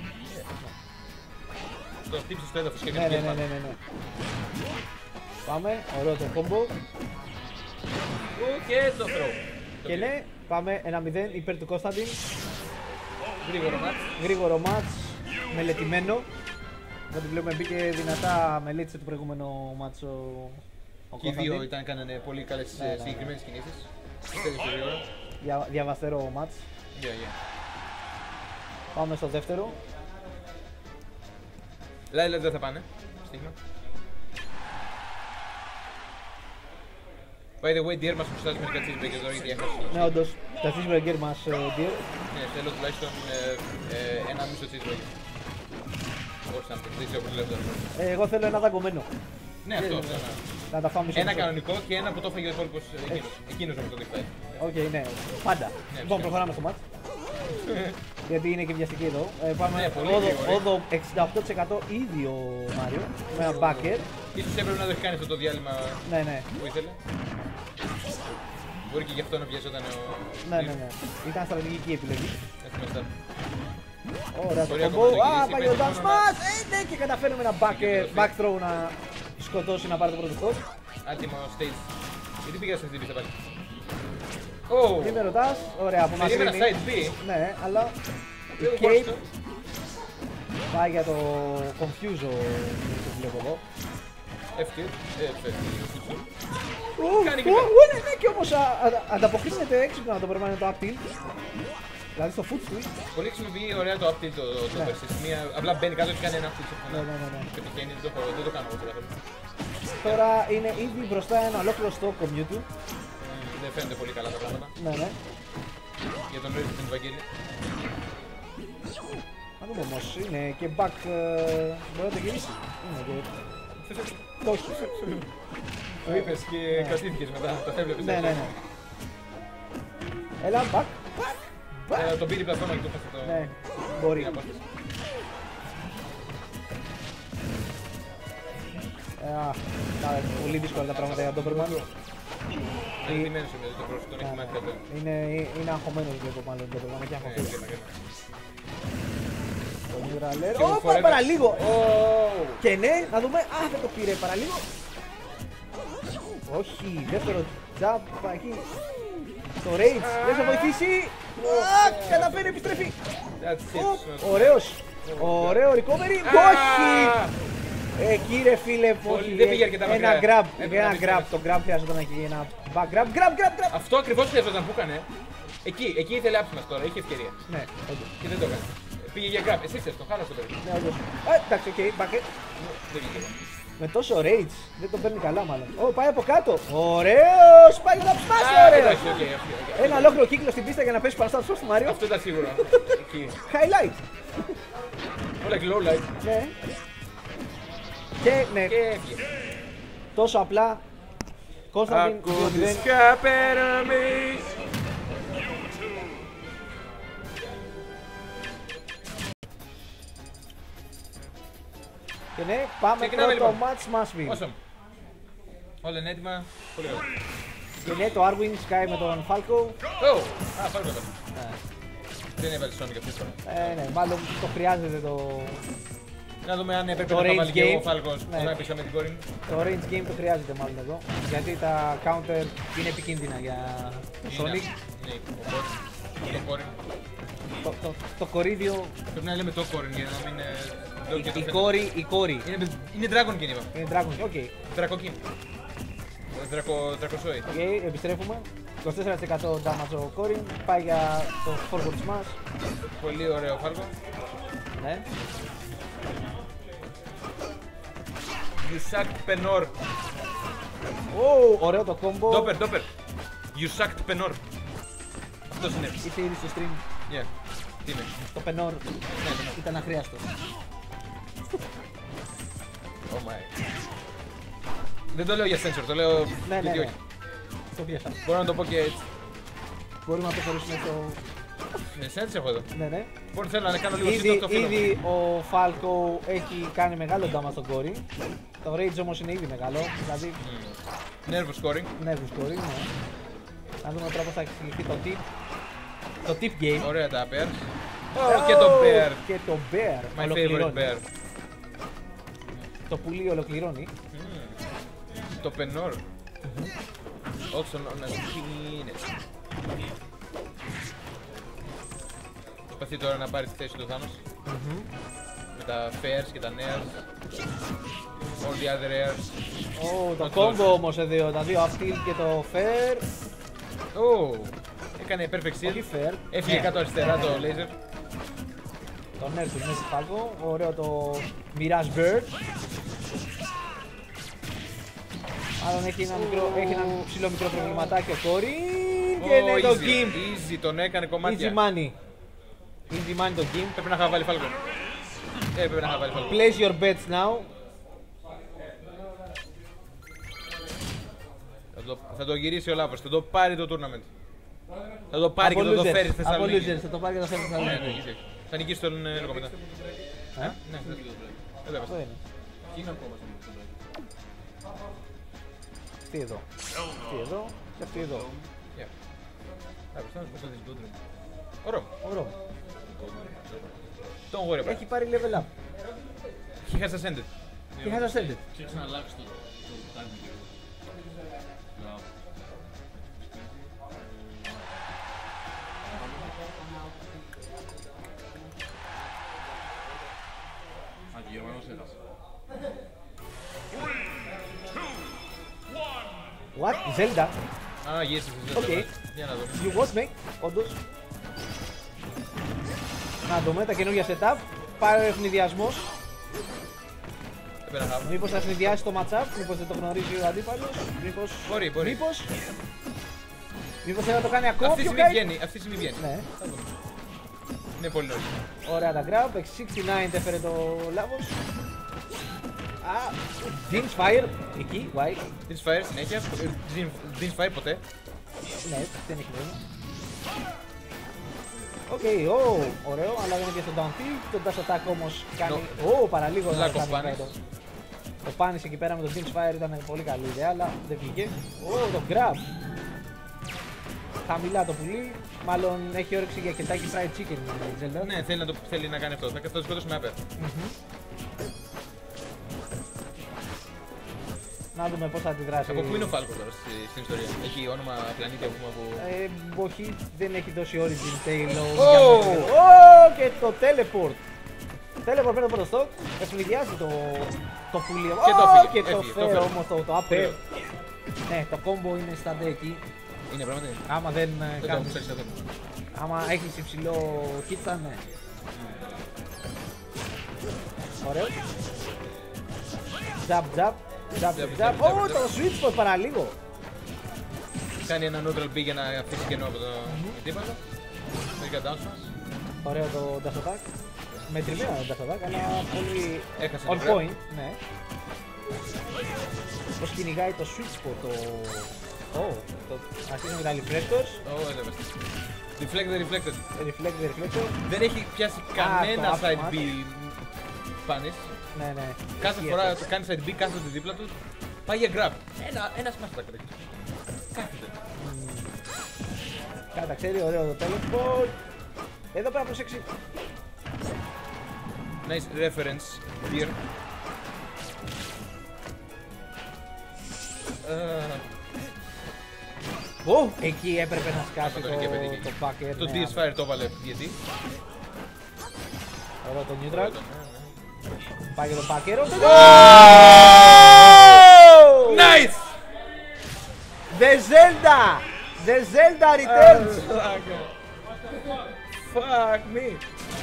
Το χτύπησε στο έδαφος και Ναι, ναι, έκανε ναι, πάνω. ναι, ναι, ναι. Πάμε, ωραίο το combo. Ου, και το throw. Το Και πήρε. ναι, πάμε ένα μηδέν υπέρ του Κωνσταντίν. Γρήγορο match. Γρήγορο μάτς, μελετημένο. Γιατί βλέπουμε μπήκε δυνατά, μελέτησε το προηγούμενο μάτς ο, ο Και οι δύο Κωνσταντίν. ήταν, κάνανε πολύ καλές Ναι, ναι, ε, ναι. συγκεκριμένες κινήσεις. Τέλειωσε γρήγορα. Δια, διαβαστερό μάτς. Yeah, yeah. Πάμε στο δεύτερο. Λάιλα δεν θα πάνε. Στίγμα. By the way, Deer μας χρωστάζει μερικά cheeseburgers εδώ γιατί έχασε. Ναι, όντως, τα cheeseburger μας, ε, dear. Ναι, θέλω τουλάχιστον ε, ε, ένα μισό cheeseburger. Or something, δεν ξέρω πώς λέω τώρα. Ε, εγώ θέλω ένα δαγκωμένο. Ναι, αυτό, αυτό. ένα. Να τα φάμε Ένα κανονικό και ένα που το έφαγε ο υπόλοιπος εκείνος. Εκείνος όμως το διφτάει. Οκ, ναι, πάντα. Ναι, Λοιπόν, φυσικά. προχωράμε στο μάτς. Γιατί είναι και βιαστική εδώ. Ε, πάμε Ναι, πολύ όδο, γρήγορη. όδο εξήντα οκτώ τοις εκατό ίδιο Μάριο. Με ένα backer. Ίσως έπρεπε να το έχει κάνει αυτό το διάλειμμα Ναι, ναι. που ήθελε. Μπορεί και γι' αυτό να βιαζόταν ο... Ναι, ναι, ναι. Ήταν στρατηγική επιλογή. Έχουμε στα... Ωραία το Μπορεί combo. ακόμα να Α, γυρίσει, πάει ο παίζει down μόνο smash. Ε, ναι, και καταφέρουμε ένα back, Και το back throw να σκοτώσει να πάρει το πρώτο spot. Άτιμο stage. Γιατί πήγα σε αυτή την πίστα πάλι. Ω! Τι με ρωτάς, ωραία, από Περίμενα μακρύνει. side B. Ναι, αλλά η Λίγο Cape κόρστο. πάει για το Confuse που βλέπω εδώ. Εύκαιρ. Ε, εύκαιρ. Ου, Κάνει και ου, πέρα. ου, ναι, ναι, και όμως α- α- ανταποκρίνεται έξυπνα να το περνάει το up tilt. Δηλαδή στο foot switch. Πολύ χρησιμοποιεί ωραία το up tilt το, το Ναι. persist. Μία, απλά μπαίνει κάτω και κάνει ένα up tilt. Ναι, ναι, ναι, ναι. Και πηγαίνει, δεν το, έχω- δεν το κάνω εγώ τώρα. Τώρα είναι ήδη μπροστά ένα ολόκληρο stock ο Mewtwo. Μμμ, Δεν φαίνεται πολύ καλά τα πράγματα. Ναι, ναι. Για τον Ρέζι του Βαγγέλη. Να δούμε όμως, είναι και back, ε, μπορεί να το γυρίσει. Είναι και... Το όχι. Το είπες και κρατήθηκες μετά, το έβλεπες. Ναι, ναι, ναι. Έλα, back, back. Τον πήρε πλατφόρμα και το έφτασε το... Ναι, μπορεί. Πολύ δύσκολα τα πράγματα για τον Doberman. Είναι ντυμένος το πρόσωπο, τον έχει μάθει αυτό. Είναι αγχωμένος βλέπω μάλλον τον Doberman, έχει αγχωθεί. Τον Ιουραλέρ. Ω, πάει παραλίγο! Και ναι, να δούμε. Α, δεν το πήρε παραλίγο. Όχι, δεύτερο jump εκεί. Το Rage, δεν θα βοηθήσει. Α, καταφέρει, επιστρέφει. Ωραίος. Ωραίο recovery. Όχι! Εκεί ρε φίλε, όχι. Δεν πήγε αρκετά μακριά. Ένα grab, ένα grab. Το grab χρειάζεται να έχει ένα back grab. Grab, grab, grab. Αυτό ακριβώς χρειαζόταν που έκανε. Εκεί, εκεί ήθελε άψιμας τώρα, είχε ευκαιρία. Ναι, όντως. Και δεν το έκανε. Πήγε για grab, εσύ θες το, χάλασε το παιδί. Ναι, όντως. Εντάξει, οκ, bucket. Δεν βγήκε. Με τόσο rage, δεν τον παίρνει καλά μάλλον. Ω, πάει από κάτω. Ωραίος, πάει να ψάσει, ωραίος. Ένα ολόκληρο κύκλο στην πίστα για να πέσει πάνω στο Μάριο. Αυτό ήταν σίγουρα. Highlight. Όλα και low light. Ναι. Και ναι, Και έφυγε. τόσο απλά. Κωνσταντίν, δύο μηδέν. Και ναι, πάμε Ξεκινάμε, πρώτο λοιπόν. match Smashville. Awesome. Όλα είναι έτοιμα. Πολύ ωραία. Και ναι, το Arwing σκάει με τον Falco. Ω, α, πάρε το. Δεν έβαλε Sonic αυτή τη φορά. Ε, ναι, μάλλον το χρειάζεται το... Να δούμε αν έπρεπε Το να range βάλει και game. ο Falcons Ναι. όταν έπαιξα με την κόρη. Το range game το χρειάζεται μάλλον εδώ. Γιατί τα counter είναι επικίνδυνα για το Sonic. Ναι, ο Κόριν. Το Κόριν. Το, το, το κορίδιο, Πρέπει να λέμε το Κόριν για να μην... ε, λέω και το η φέτο. κόρη, η κόρη. Είναι, είναι Dragon King είπα. Είναι Dragon, οκ. Okay. Δρακοκίν. Δρακο, δρακοσόη. Okay, επιστρέφουμε. είκοσι τέσσερα τοις εκατό damage ο Κόριν. Πάει για το forward smash. Πολύ ωραίο Falcon. Ναι. You sucked Penor. Oh, ωραίο το combo. Doper, Doper. You sucked Penor. Αυτός είναι. Ήρθε ήδη στο stream. Yeah. Τι είναι. Το Penor ήταν αχρίαστο. Oh my. Δεν το λέω για sensor, το λέω Ναι, ναι, γιατί ναι. όχι. Το πιάσα. Μπορώ να το πω και έτσι. Μπορούμε να το χωρίσουμε στο... Ε, Sensor έχω εδώ. Ναι, ναι. Μπορεί θέλω να κάνω λίγο Ήδη, σύντομο το φίλο. ήδη ο Falco έχει κάνει μεγάλο damage στον Κόρη. Το Rage όμως είναι ήδη μεγάλο. Δηλαδή, Nervous scoring. nervous Κόρη, ναι. Να δούμε τώρα πώς θα εξελιχθεί το tip. Το tip game. Ωραία τα bear. Oh, και το bear. Και το bear. My favorite Ολοκληρώνει. bear. Το πουλί ολοκληρώνει. Το Penor. Also known as penis. Προσπαθεί τώρα να πάρει τη θέση του Thanos. Με τα fairs και τα nairs. All the other airs. Oh, το Not combo close. όμως εδώ, τα δύο up tilt και το fair. Oh, έκανε perfect Όχι shield. fair. Έφυγε Ναι. κάτω αριστερά το laser. Το nerf του Messi Falco. Ωραίο το Mirage Bird. Άλλον έχει ένα, μικρό, έχει ένα ψηλό μικρό προβληματάκι ο Κόρη. Και Oh, είναι το easy. Gimp. Easy, τον έκανε Easy κομμάτια. money. Easy money το Gimp. Πρέπει να είχα βάλει Falcon. Ε, πρέπει να είχα βάλει Falcon. Place your bets now. Θα το, θα το γυρίσει ο Λάβος, θα το πάρει το tournament. Θα το πάρει και Από θα το losers. φέρει στη Από Θεσσαλονίκη. losers, θα το πάρει και θα το φέρει στη Ναι, ναι, Θεσσαλονίκη. έχει. Θα νικήσει τον ε, Λόγο μετά. Ε? Ναι, δεν Αυτό είναι. Τι εδώ. Τι εδώ και αυτή εδώ. Ωραίο. Ωραίο. Don't worry about it. Έχει πάρει level up. He has ascended. Και has ascended. Ξέρεις να αλλάξεις το, το timing λίγο. Μπράβο. Α, και Γερμανός ένας. What? Zelda? Α, γύρισε στη Οκ. Zelda. Για να δούμε. You watch me? Όντως. Να δούμε τα καινούργια setup. Πάρε ευνηδιασμός. Δεν πέρα χάμε. Μήπως θα συνδυάσει το matchup, μήπως δεν το γνωρίζει ο αντίπαλος, μήπως... Μπορεί, μπορεί. Μήπως... Μήπως θέλει να το κάνει ακόμα Αυτή τη πιο στιγμή kite. βγαίνει. Αυτή τη στιγμή βγαίνει. Ναι. Θα δούμε. Είναι πολύ νωρίς. Ωραία τα grab, εξήντα εννιά έφερε το λάβος. Α, Din's Fire, εκεί, why. Din's Fire συνέχεια. Din's Fire ποτέ. Ναι, δεν έχει νόημα. Οκ, ω, ωραίο, αλλά δεν είναι και στο down tilt. Το dash attack όμως κάνει... Ω, παραλίγο να Lack of κάνει punish. το... Το punish εκεί πέρα με το Din's Fire ήταν πολύ καλή ιδέα, αλλά δεν βγήκε. Ω, το grab. Χαμηλά το πουλί, μάλλον έχει όρεξη για Kentucky Fried Chicken η Zelda. Ναι, θέλει να, το, θέλει να κάνει αυτό. Θα το σκότωσε με άπερ. Να δούμε πώς θα αντιδράσει. Από πού είναι ο Falco τώρα στη, στην ιστορία. Έχει όνομα πλανήτη από πούμε από... Ε, όχι, δεν έχει δώσει origin Taylor. Oh! Oh, και το teleport. Teleport παίρνει το πρώτο stock, ευνηδιάζει το, το πουλί. Και το Oh, έφυγε, και το έφυγε, το φέρω φέρω. όμως το, το upper. Ναι, το combo είναι στα εκεί. Είναι πράγματι. Άμα δεν ε, Δεν το κάνεις, ξέρεις αυτό. άμα έχεις υψηλό hit θα ναι. Ωραίο. Jab, jab. Jab, Jab, jab. jab, Ω, jab, το jab. switch spot παραλίγο. Κάνει ένα neutral B για να αφήσει κενό από το αντίπαλο. Μερικά down smash. Ωραίο το dash attack. Μετρημένο το dash attack, αλλά πολύ Έχασε on το grab. point. Ναι. Πώς κυνηγάει το switch spot το... Ω, το... Αρχίζει με τα reflectors. Ω, έλαβες. Deflected, deflected. Reflect the reflector. Δεν έχει πιάσει κανένα το side up B punish. Ναι, ναι. Κάθε Ισχύει φορά αυτό. το κάνει side B, κάθεται δίπλα του. Πάει για grab. Ένα, ένα smash attack τρέχει. Κάθεται. Κάτα ξέρει, ωραίο το teleport. Εδώ πρέπει να προσέξει. Nice reference here. Uh, Ω, εκεί έπρεπε να σκάσει Αυτό το, το είχε πετύχει. το backer. το ναι, D S Fire το έβαλε γιατί. Ωραίο το neutral. Πάει για το backer. Nice! The Zelda! The Zelda returns! Fuck me!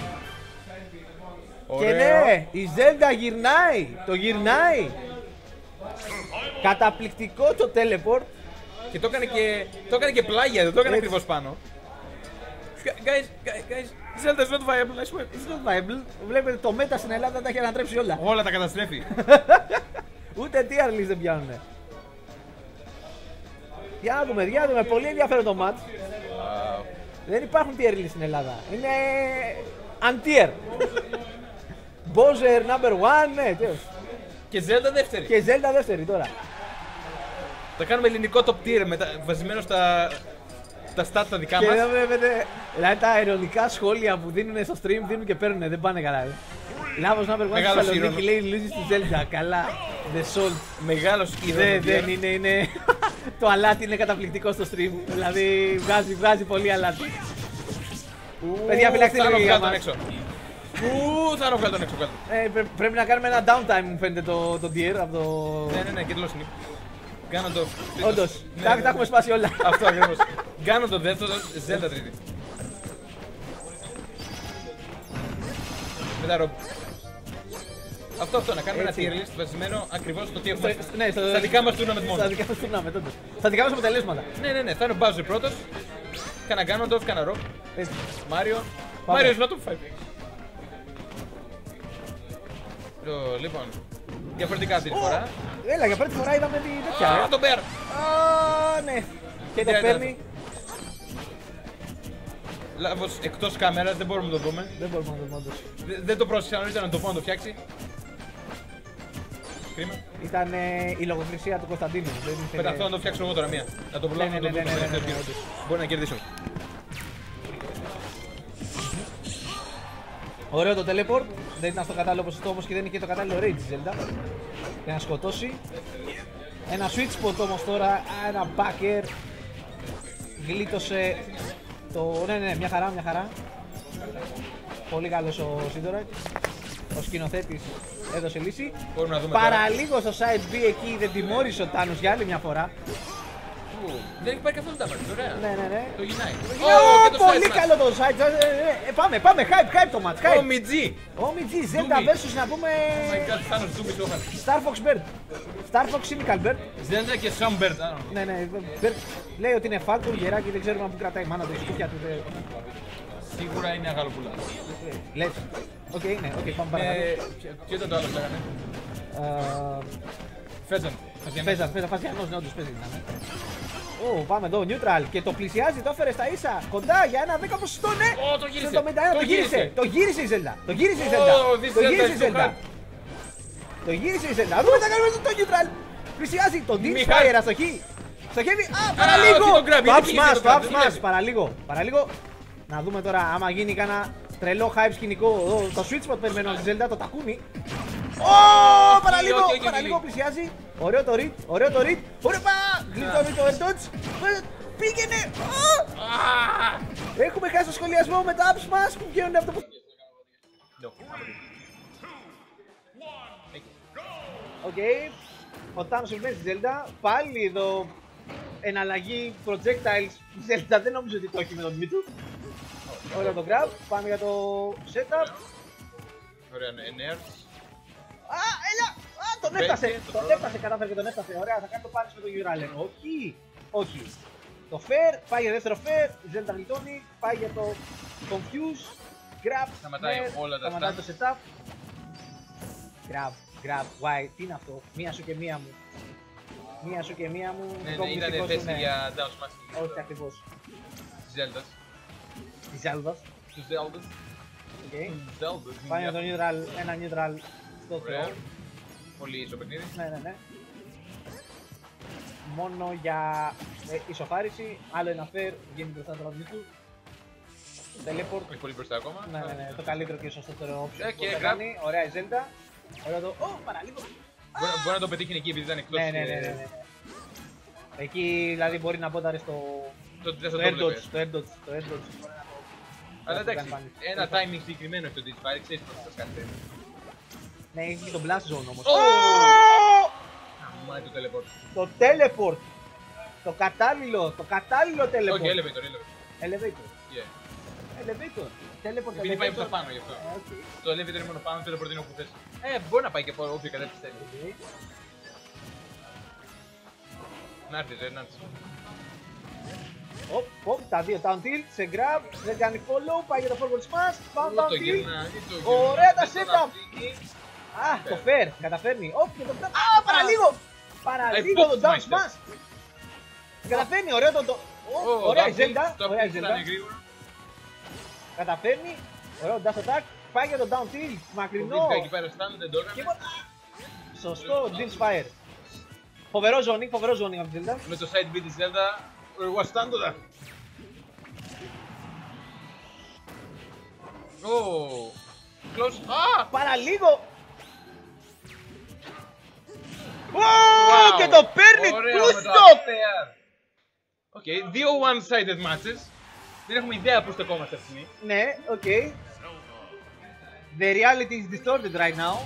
Και ναι, η Zelda γυρνάει! Το γυρνάει! Καταπληκτικό το teleport. Και το έκανε και, το έκανε και πλάγια, δεν το έκανε Έτσι. ακριβώς πάνω. Guys, guys, guys, Zelda is not viable, I swear. It's not viable. Βλέπετε το μέτα στην Ελλάδα τα έχει ανατρέψει όλα. Όλα τα καταστρέφει. Ούτε tier list δεν πιάνουνε. Για να δούμε, για να δούμε. Πολύ ενδιαφέρον το match. Wow. Δεν υπάρχουν tier list στην Ελλάδα. Είναι untier. Bowser number one, ναι, τέλος. Και Zelda δεύτερη. Και Zelda δεύτερη τώρα. Θα κάνουμε ελληνικό top tier μετα... βασισμένο στα, τα stats τα δικά Και μας. εδώ βλέπετε, δηλαδή τα ειρωνικά σχόλια που δίνουν στο stream δίνουν και παίρνουν, δεν πάνε καλά. Λάβος number one στη Μεγάλος Θεσσαλονίκη ήρωνος. λέει λύζει στη Zelda. Καλά. The Salt. Μεγάλος Δεν, ήρωνος. δεν είναι, είναι. Το αλάτι είναι καταπληκτικό στο stream. Δηλαδή βγάζει, βγάζει πολύ αλάτι. Παιδιά, φυλάξτε Θα λίγο το για βγάλω τον μας. έξω. Ου, θα το βγάλω τον έξω. βγάλω. Ε, πρέ- πρέπει να κάνουμε ένα downtime μου φαίνεται το, το tier από το... Ναι, ναι, ναι, και τέλος είναι. Κάνω το. Όντως, Ναι, τα, ναι, τα έχουμε σπάσει όλα. Αυτό ακριβώς. Κάνω το δεύτερο, Zelda τρίτη. Μετά ρομπ. Αυτό, αυτό, να κάνουμε ένα Έτσι. tier list βασισμένο ακριβώς στο τι έχουμε Στο- ναι, στο- στα δικά μας tournament μόνο. Στα δικά μας tournament, όντως. Στα δικά μας αποτελέσματα. Ναι, ναι, ναι, θα είναι ο Bowser πρώτος. Κάνα Ganondorf, κάνα Rob. Έτσι. Μάριο. Πάμε. Μάριο is not top five. Το, λοιπόν, διαφορετικά αυτή τη φορά. Έλα, για πρώτη φορά είδαμε τη τέτοια. Α, ε. τον Bear! Α, ναι. Και το Τι παίρνει. Λάβος εκτός κάμερας, δεν μπορούμε να το δούμε. Δεν μπορούμε να το δούμε όντως. Δε- Δεν το πρόσεξα νωρίτερα να το πω να το φτιάξει. Κρίμα. Ήταν ε, η λογοκρισία του Κωνσταντίνου. Δεν ήθελε- Πεταχθώ να το φτιάξω εγώ τώρα μία. Να το προλάβω Ναι, να το ναι, ναι, δούμε στο ναι, ναι, τελευταίο ναι, γύρο. Μπορεί να κερδίσουμε. Ωραίο το teleport. Δεν ήταν στο κατάλληλο ποσοστό όμως και δεν είχε και το κατάλληλο range η Zelda. Για να σκοτώσει. Ένα switch spot όμως τώρα. Ένα backer. Γλίτωσε το. Ναι, ναι, ναι, μια χαρά, μια χαρά. Πολύ καλός ο Σίντορακ. Ο σκηνοθέτης έδωσε λύση. Μπορούμε να δούμε τώρα. Παραλίγο στο side B εκεί δεν τιμώρησε ο Τάνος για άλλη μια φορά. Ου, Δεν έχει πάρει καθόλου τα μάτια, ωραία. Ναι, ναι, ναι. Το γυρνάει. Ω, Ω, και το πολύ side match. καλό το side. Ε, ε, ε, πάμε, πάμε, hype, hype το match. Ο Hype. Μιτζή. Όμι τζι, Zelda Doomie. versus να πούμε Oh my god, Thanos Doomie το είχαν. Star Fox Bird. Star Fox Cynical Bird. Zelda και Sam Bird. I don't know. Ναι, ναι, Bird. Λέει ότι είναι Falcon, γεράκι, δεν ξέρουμε από πού κρατάει η μάνα του, η σκούφια του. δεν- Σίγουρα είναι αγαλοπούλα. Λες. Οκ, ναι, οκ, πάμε παρακάτω. Ε, ποιο ήταν το άλλο που λέγανε? Ε, Φέτζαν. Φέζαν, φέζαν, φαζιανός, ναι, όντως παίζει δυνάμει. Ω, πάμε εδώ, neutral και το πλησιάζει, το έφερε στα ίσα, κοντά για ένα δέκα ποσοστό, ναι! Ω, το γύρισε! Στο εβδομήντα ένα, Το το γύρισε! γύρισε. Το γύρισε η Zelda! Το γύρισε η Ω, Zelda! this Το Zelda γύρισε η is too Zelda! hard. Το γύρισε η Zelda! Δούμε τα κάνουμε το neutral! Πλησιάζει, το Deep Μιχάλη. Fire, αστοχή! Στοχεύει, α, παραλίγο! όχι, τον grab, Το γιατί up πήγε smash, το το grab, up δεν smash, δουλεύει. παραλίγο, παραλίγο. Να δούμε τώρα άμα γίνει κανένα τρελό hype σκηνικό. Εδώ, το switch spot περιμένω τη Zelda, το τακούνι. Ω, παραλίγο, όχι, όχι, παραλίγο όχι. πλησιάζει. Ωραίο το read, ωραίο το read. Ωραία, πα! Γλιτώνει το air dodge. Ε, Πήγαινε! Α! Έχουμε χάσει το σχολιασμό με τα up smash που βγαίνουν αυτό που... Οκ. Ο Thanos επιμένει στη Zelda. Πάλι εδώ εναλλαγή projectiles. Η Zelda δεν νομίζω ότι το έχει με τον Mewtwo. Ωραίο το grab. Πάμε για το setup. Ωραία, nerds. Α, έλα! Α, τον Μπαίνει, έφτασε! το Τον πρώτο. έφτασε, κατάφερε και τον έφτασε. Ωραία, θα κάνει το πάνι με τον Γιουράλεν. Όχι! Όχι. Το fair, πάει για δεύτερο fair. Η Zelda γλιτώνει. Πάει για το confuse. Grab. Σταματάει fair, όλα τα σταματάει stun. το setup. Grab, grab, why, τι είναι αυτό, μία σου και μία μου. Μία σου και μία μου. Ναι, το ναι, ήταν μυστικό σου, θέση ναι. για down smash Όχι ακριβώς. της Zeldas. Τη Zelda. Τους Zeldas. Okay. Τους Zeldas. Πάει για το neutral, ένα neutral στο Ωραία. throw. Πολύ ίσο παιχνίδι. Ναι, ναι, ναι. Μόνο για ε, ισοφάριση, άλλο ένα fair, βγαίνει μπροστά το ραβδί του. Teleport. Όχι πολύ μπροστά ακόμα. Ναι, ναι, ναι, το καλύτερο και σωστότερο option Ε, που και μπορεί να grab. κάνει. Ωραία η Zelda. Ωραία το... Ω, παραλίγο. Μπορεί, μπορεί να το πετύχει εκεί επειδή ήταν εκτός. Ναι, ναι, ναι, ναι, ε, ναι. Εκεί δηλαδή μπορεί να μπόταρε στο... Το δεν Το θα air το dodge, βλέπεις. το air dodge, το air dodge. Μπορεί να το- Αλλά να το εντάξει, κάνει πάλι. ένα timing συγκεκριμένο έχει το Ditch Fire, ξέρεις πώς θα κάνει. Ναι, έχει το blast zone όμως. Ω! Ω! Αμά το teleport. Το teleport. Το κατάλληλο, το κατάλληλο teleport. Όχι, elevator, elevator. Elevator. Yeah. Elevator. Teleport, Επειδή πάει elevator. προς τα πάνω γι' αυτό. Ε, οκ. Το elevator είναι μόνο πάνω, το teleport είναι όπου θες. Ε, μπορεί να πάει και από όποια κατεύθυνση θέλει. Οκ. Να έρθεις, ρε, να έρθεις. Οπ, οπ, τα δύο down tilt, σε grab, δεν κάνει follow, πάει για το forward smash, πάμε Ω, down το tilt. γυρνά, ή το γυρνά. Ωραία τα Δεν το setup. να φύγει. Α, το fair, καταφέρνει. Οπ, και το grab. Α, παραλίγο. Παραλίγο pop το down smash. smash. Καταφέρνει, ωραίο το... το- Ω, Ω, Ωραία η το Zelda, το ωραία η ήταν Zelda. γρήγορα. Καταφέρνει, ωραίο dash attack, πάει για το down tilt, Το μακρινό. βρίσκα εκεί πέρα στάνου, δεν το Και έκανε. μόνο- Σωστό, Deep Fire. Φοβερό ζώνη, φοβερό ζώνη από τη Zelda. Με το side beat της Zelda, εγώ στάντο δα. Ω, close. Α! Παραλίγο. Ω, Wow. και το παίρνει, Ωραίο με το πούστο. affair. Οκ, δύο one-sided matches. Δεν έχουμε ιδέα πού στεκόμαστε αυτή τη στιγμή. Ναι, οκ. The reality is distorted right now.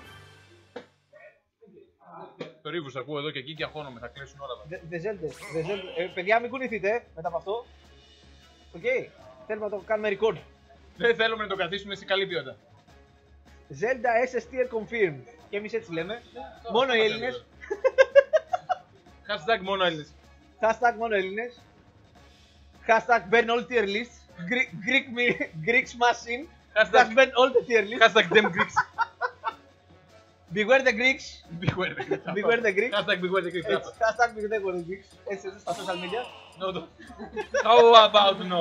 Το ρίβους ακούω εδώ και εκεί και αγχώνομαι, θα κλείσουν όλα αυτά. The Zelda, the Zelda. Ε, παιδιά, μην κουνηθείτε μετά από αυτό. Οκ, θέλουμε να το κάνουμε record. Δεν θέλουμε να το καθίσουμε σε καλή ποιότητα. Zelda ες ες tier confirmed. Και εμείς έτσι λέμε. Μόνο οι Έλληνες. Hashtag μόνο Έλληνες. Hashtag μόνο Έλληνες. Hashtag burn all tier lists. Greek, Greek, me- Greek smash in. Hashtag- Hashtag burn all the tier lists. Hashtag them Greeks. Beware the Greeks. Beware the Greeks. Beware the Greeks. Hashtag beware the Greeks. Έτσι, hashtag beware the Greeks. Έτσι, έτσι, στα social media. No, no. How about no?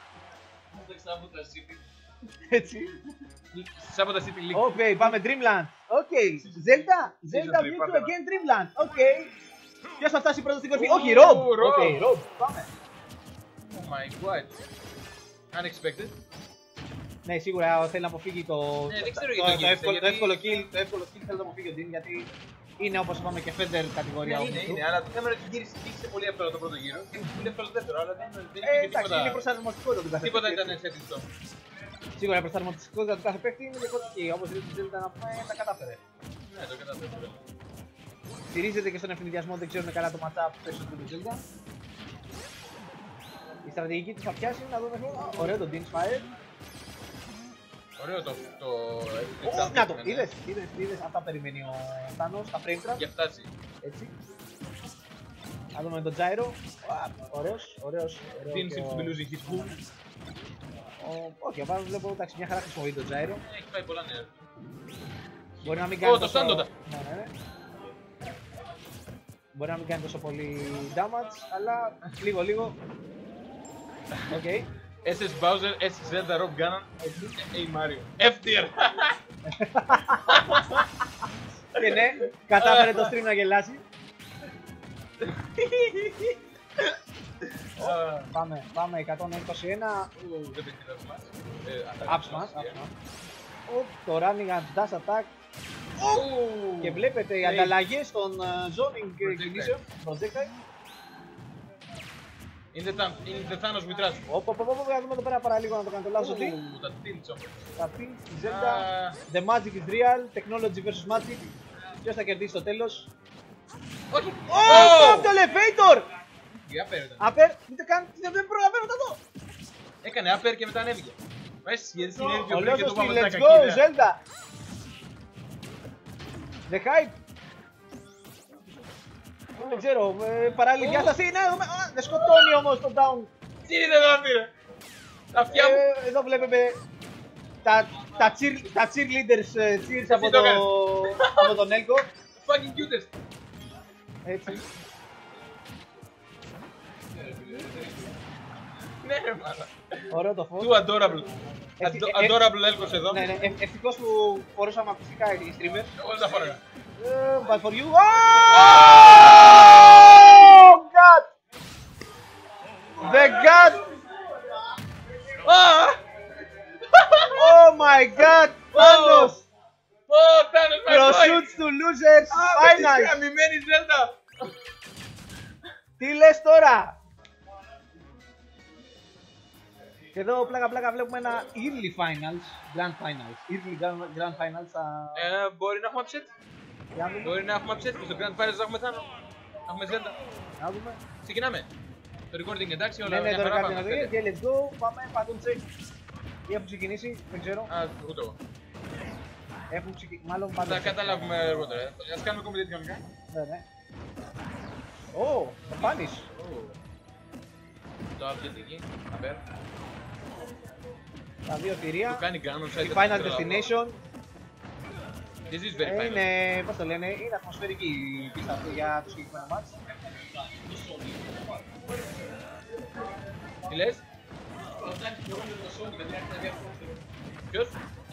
Έτσι. Σάββατα City League. Οκ, πάμε Dreamland. Οκ, Zelda. Zelda τρία, Mewtwo πάρτε ένα. again Dreamland. Οκ. Ποιος θα φτάσει πρώτος στην κορφή. Ου, Όχι, Rob. Rob. Οκ, Rob. Πάμε. Oh my god. Unexpected. Ναι, σίγουρα θέλει να αποφύγει το, Ναι, δεν το, ξέρω το, γιατί το το, γύρισε, εύκολο, το γιατί- εύκολο kill. Το εύκολο kill θέλει να αποφύγει ο Dean γιατί είναι όπως είπαμε και Fender κατηγορία. Ναι, ο είναι, Mewtwo. είναι, αλλά το θέμα είναι ότι γύρισε, γύρισε πολύ εύκολα το πρώτο γύρο και πολύ εύκολο το δεύτερο, αλλά δεν, δεν Ε, υπήρχε εντάξει, είναι τίποτα, προσαρμοστικότητα του κάθε τίποτα παίκτη, ήταν έτσι. αισθητικό. Σίγουρα η προσαρμοστικότητα του κάθε παίκτη είναι διαφορετική. Όπως η Zelda να πούμε, τα κατάφερε. Ναι, το καταφέρω. Στηρίζεται και στον ευνηδιασμό, δεν ξέρουν καλά το matchup πέσω του Zelda. Η στρατηγική του θα πιάσει, να δούμε. Ωραίο το Dean's Fire. Ωραίο το... το Ω, να το, είδες, είδες, είδες, αυτά περιμένει ο Thanos, τα frame trap, Για φτάσει. έτσι. Να δούμε τον Gyro. Α, ωραίος, ωραίος. ωραίο Dean και seems ο- to be losing his cool. Ο- Όχι, ο Βάζος βλέπω εντάξει, μια χαρά χρησιμοποιεί το gyro. Έχει πάει πολλά νέα. Μπορεί να μην κάνει Ω, το Σάντοντα. Ναι, ναι, ναι. Μπορεί να μην κάνει τόσο πολύ damage, αλλά λίγο λίγο. Οκ. Okay. ες ες Bowser, ες ες Zelda, Rob Ganon, A Mario. F tier. Και ναι, κατάφερε το stream να γελάσει. Πάμε, πάμε εκατόν είκοσι ένα. Ου, δεν πετύχει να smash. Ε, Up smash, up smash. Ω, το running and dash attack. Ου, Και βλέπετε οι Hey. ανταλλαγές των ε, zoning Projectile. κινήσεων. Projectile. In the Thanos, in the Thanos we trust. Ωπ, ωπ, ωπ, ωπ, να δούμε εδώ πέρα παραλίγο να το κάνω το λάθος. Τι. Ου, τα tilts όμως. Τα pin, η Zelda. Α, The magic is real. Technology versus magic. Ποιος θα κερδίσει στο τέλος. Όχι. Ω, το elevator! Για πέρα ήταν. Απέρ, ούτε καν, δεν δεν προλαβαίνω να το δω. Έκανε upper και μετά ανέβηκε. Μες γιατί συνέβηκε Ο πριν και Λεώσος το στη πάμε τα Let's κακή go, ιδέα. Zelda! The hype! Δεν ξέρω, ε, παράλληλη διάσταση, ναι, δούμε, α, δεν σκοτώνει όμως το down. Τι είναι εδώ πήρε. Τα αυτιά μου. Ε, εδώ βλέπουμε τα, τα, cheer, τα cheerleaders ε, cheers από, το το, έκανε. από τον Έλκο. Fucking cutest. Έτσι. Ναι ρε μάνα. Ωραίο το φως. Too adorable. Έτσι, Ado- ε, ε, Adorable έλκος εδώ. Ναι, ναι, ε, ευτυχώς που φορούσαμε ακουστικά οι streamers. Εγώ δεν τα φοράγα. Ε, but for you. Oh, God! The God! Α! Oh my God! Thanos! Ω, Thanos my boy. Pursuits to losers! Α, με τη Finals! γαμημένη Zelda. Τι λες τώρα! Και εδώ πλάκα πλάκα βλέπουμε ένα early finals, grand finals, early grand, grand finals στα... Ε, μπορεί να έχουμε upset. Για να δούμε, Μπορεί να έχουμε upset και στο Grand Finals να έχουμε Thanos. Να έχουμε Zelda. να δούμε. Ξεκινάμε. Το recording εντάξει, όλα Ναι, ναι, μια τώρα χαρά κάτι να πάμε. δει, και let's go, πάμε, παντούν check. Ή έχουν ξεκινήσει, δεν ξέρω, Α, ούτε εγώ. έχουν ξεκινήσει, μάλλον Θα πάντως. καταλάβουμε αργότερα. Ας κάνουμε κομμάτι κανονικά. Ναι, ναι. Ω, το πάνεις. Το update εκεί. Απέρ. Τα δύο Του θηρία, κάνει Ganon. η Final Destination. This is very Ε, final. είναι, πώς το λένε, είναι ατμοσφαιρική η πίστα αυτή για το συγκεκριμένο μάτς. Τι λες? Ποιος?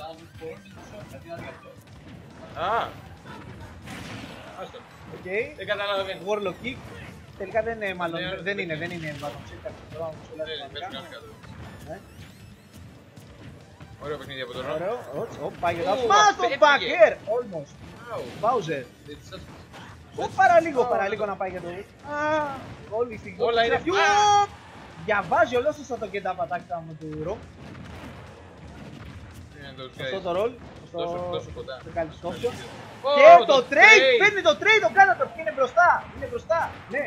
Α, άστο. Οκ. Δεν καταλαβαίνω. Warlock Kick. Τελικά δεν είναι, μάλλον, Ναι, δεν ναι. είναι, δεν είναι Battle Check, κάτι τώρα όμως όλα Ναι, τα πες κανονικά. κανονικά τώρα. Ναι. Ωραίο παιχνίδι από τον Ρο. Ωραίο, οτς, ω, πάει για το Ου, Smash το απέφυγε. back air, almost. Άου. Bowser. Δεν της σας- Ω, παραλίγο, παραλίγο να πάει για το Α, όλη η στιγμή. Όλα είναι- Ου, Α! Διαβάζει ολόσωστα το get up attack μου του Ρο. Είναι το Σωστό Sky. το roll. Τόσο- Στο τόσο κοντά. το καλή option. Ω, Και το trade! trade. Παίρνει το trade, το κάνω το είναι μπροστά! Είναι μπροστά! Ναι!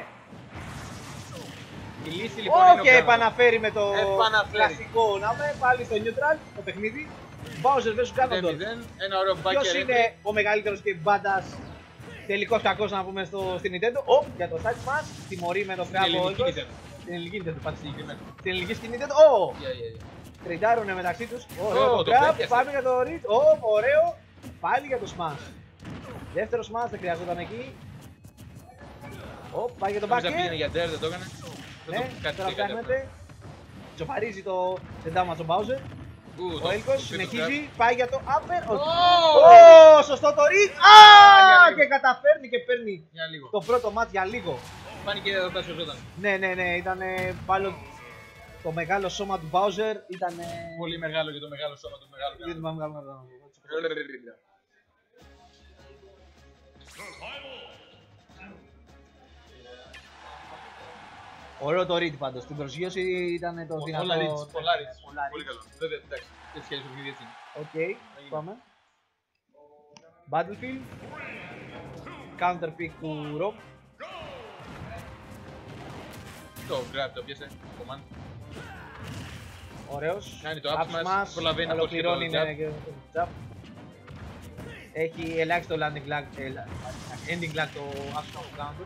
Η λύση λοιπόν είναι ο Και Ganon. επαναφέρει με το Επαναφέρει. κλασικό να με πάλι στο neutral το παιχνίδι. Bowser versus μηδέν Ganondorf. μηδέν, ένα ωραίο backer Ποιος entry. είναι ο μεγαλύτερος και μπάντας τελικός κακός να πούμε στο, στην Nintendo? Ω, για το side smash, τιμωρεί με το Στην φράγο ελληνική όγκος. Nintendo. Στην ελληνική Nintendo, πάτε Συγκεκριμένα. στην ελληνική στην Nintendo. Ω, Yeah, yeah, yeah. τριντάρουνε μεταξύ τους. Ω, Ωραίο το το grab, πέτυχε. πάμε για το reach. Ω, ωραίο. Πάλι για το smash. Δεύτερο smash, δεν χρειαζόταν εκεί. Ω, πάει για το Νόμιζα back πήγαινε air. για dare, δεν το έκανε. Δεν Ναι, το- κάτι τώρα τι έκανε. φτάνεται. Τσοπαρίζει το σεντάμα στον Bowser. Ου, Ο το- Έλκος το συνεχίζει, πάει για το upper. Ω! Ω, σωστό το reach. για Α, λίγο. και καταφέρνει και παίρνει Για λίγο. το πρώτο μάτς για λίγο. Φάνηκε εδώ τα σωζόταν. Ναι, ναι, ναι, ήταν πάλι το μεγάλο σώμα του Bowser. Ήταν. Πολύ μεγάλο για το μεγάλο σώμα του μεγάλου Δεν θυμάμαι μεγάλο μεγάλο. Ganon. Ωραίο το read πάντως. Στην προσγείωση ήταν το δυνατό. Όλα ρίτσι, πολλά ρίτσι. Πολλά Πολύ καλό. Βέβαια, εντάξει. Έτσι κι αλλιώς το παιχνίδι έτσι είναι. Οκ, πάμε. Battlefield. Counter pick του Rob. Το grab το πιάσε. Command. Ωραίος. Κάνει το up Up smash, smash, προλαβαίνει να ολοκληρώνει χώσει και το ναι, και το jab. Έχει ελάχιστο landing lag, ε, ending lag το up smash του counter.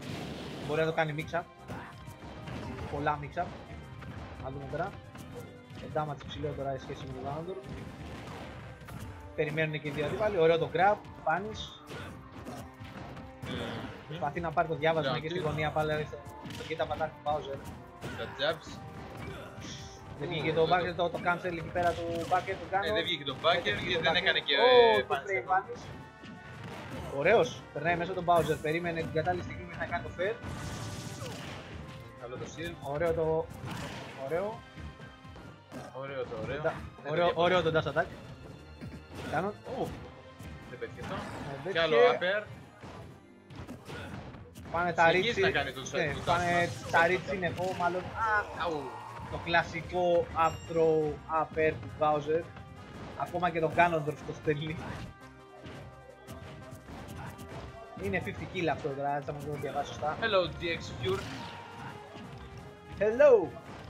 Μπορεί να το κάνει mix up. Πολλά mix up. Να δούμε τώρα. Το damage ψηλό τώρα σε σχέση με τον Ganondorf. Περιμένουν και οι δύο αντίπαλοι. Ωραίο το grab, πάνεις. Προσπαθεί να πάρει το διάβασμα εκεί στη γωνία πάλι αριστερά. Κοίτα πατάκι του Bowser. Τα jabs. Δεν βγήκε το backer, το, το cancel εκεί πέρα του backer του Ganon. Ε, δεν βγήκε το backer γιατί δεν έκανε και Ω, το πάνης. frame πάνεις. Ωραίος, περνάει μέσα τον Bowser, περίμενε την κατάλληλη στιγμή μέχρι να κάνει το fair. Καλό το shield. Ωραίο το... Ωραίο. Ωραίο το ωραίο. Τα- Δεν Ωραίο, το ωραίο το dash attack. Κάνω. Ω, Δεν πέτυχε αυτό. δεν Κι άλλο πέτυχε. upper. Πάνε τα Συνεχίζει ρίτσι. να κάνει το Ναι, το πάνε dash. τα ρίτσι συνεχώ, μάλλον. Α, Αου. το κλασικό up throw upper του Bowser. Ακόμα και τον Ganondorf το στέλνει. Είναι πενήντα kill αυτό τώρα, έτσι θα μου το διαβάσω σωστά. Hello ντι εξ Pure. Hello!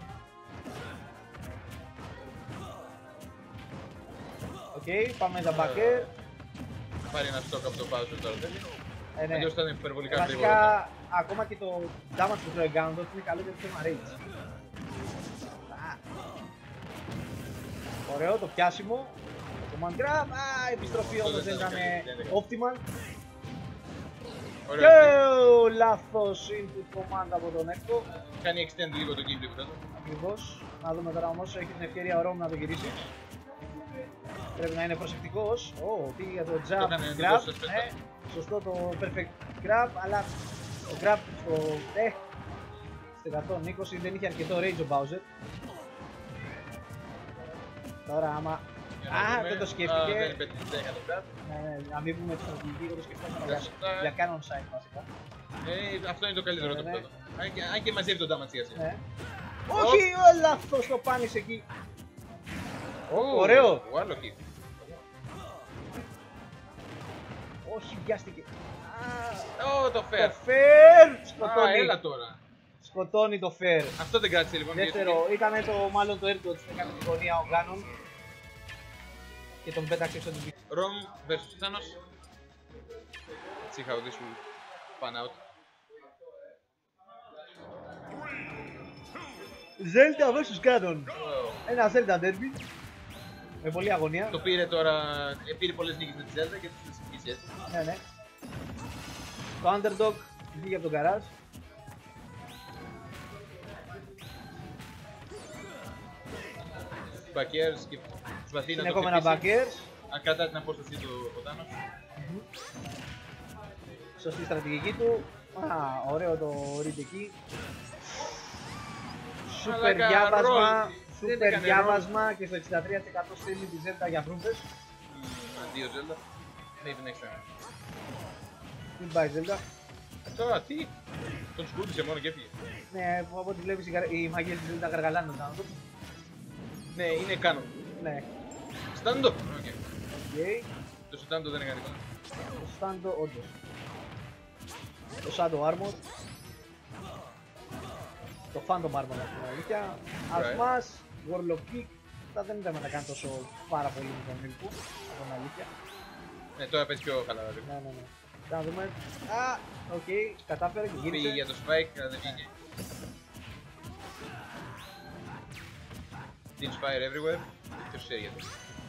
Οκ, πάμε τα backer. Πάρει ένα stock από το Bowser τώρα θέλει. Ε, ναι. Αλλιώς ήταν υπερβολικά γρήγορο. Βασικά, ακόμα και το damage που τρώει Ganondorf είναι καλύτερο στο rage. Α. Ωραίο το πιάσιμο. Το command grab. Α, επιστροφή Αυτό όμως δεν δεν ήταν ήταν καλή, δεν ήταν optimal. Ωραίο. Και ο λάθος input command από τον Echo. Κάνει extend λίγο το gameplay που ήταν. Ακριβώς. Να δούμε τώρα όμως, έχει την ευκαιρία ο Rom να το γυρίσει. Πρέπει να είναι προσεκτικός. Ω, πήγε για το Το jump έκανε grab. εντός της Ναι, σωστό το perfect grab, αλλά το grab στο ε, στο εκατόν είκοσι δεν είχε αρκετό range ο Bowser. Τώρα άμα... Για να Α, δούμε. δεν το Α, σκέφτηκε. δεν πέτυχε, δεν έκανε grab. Ναι, ναι, να μην πούμε τη στρατηγική, εγώ το σκεφτόμουν για, Σωστά. για Canon side βασικά. Ε, αυτό είναι το καλύτερο Ναι, το ναι. πρώτο. Αν και- Αν και μαζεύει το damage για Ναι. Όχι, ο λάθος το πάνεις εκεί. Ωραίο. Άλλο kick. Όχι, βιάστηκε. Α, Ω, το το fair. fair Α, σκοτώνει. έλα τώρα. Σκοτώνει το fair. Αυτό δεν κράτησε λοιπόν. Δεύτερο, ήταν το μάλλον το air dodge που έκανε τη γωνία ο Ganon και τον πέταξε έξω την πίστη. Rom versus Thanos. See how this will pan out. Zelda versus Ganon. Wow. Ένα Zelda derby. Με πολλή αγωνία. Το πήρε τώρα, ε, πήρε πολλές νίκες με τη Zelda και τις νίκησε έτσι. Ναι, ναι. Το underdog βγήκε από τον garage. Backers και προσπαθεί να το Συνεχόμενα χτυπήσει. backers. Αν κρατά την απόσταση του ο Thanos. Σωστή στρατηγική του. Α, ωραίο το read εκεί. Σούπερ Μαλάκα, διάβασμα. roll. Δεν Σούπερ έκανε διάβασμα και στο εξήντα τρία τοις εκατό στέλνει τη Zelda για βρούμπες. Αντίο Zelda. Maybe next time. Μην πάει Zelda. Τώρα τι. Τον σκούτησε μόνο και έφυγε. Ναι, από ό,τι βλέπεις οι γαρα- οι μαγείες της Zelda γαργαλάνε τον άνθρωπο. Ναι, είναι κάνω. Ναι. Stand up. Okay. Οκ. Το stand up δεν έκανε τίποτα. Το στάντο όντως. Το Shadow Armor. Το Phantom Armor να πούμε αλήθεια. Right. Asmas, Warlock Kick. Αυτά δεν ήταν να τα κάνει τόσο πάρα πολύ με τον Milku. Από την αλήθεια. Ναι, τώρα πες πιο χαλαρά. λίγο. Ναι, ναι, ναι. Να δούμε. Α, οκ, κατάφερε και Πήγε γύρισε. για το spike, αλλά δεν βγήκε. Teams fire everywhere. Ποιος ξέρει γιατί.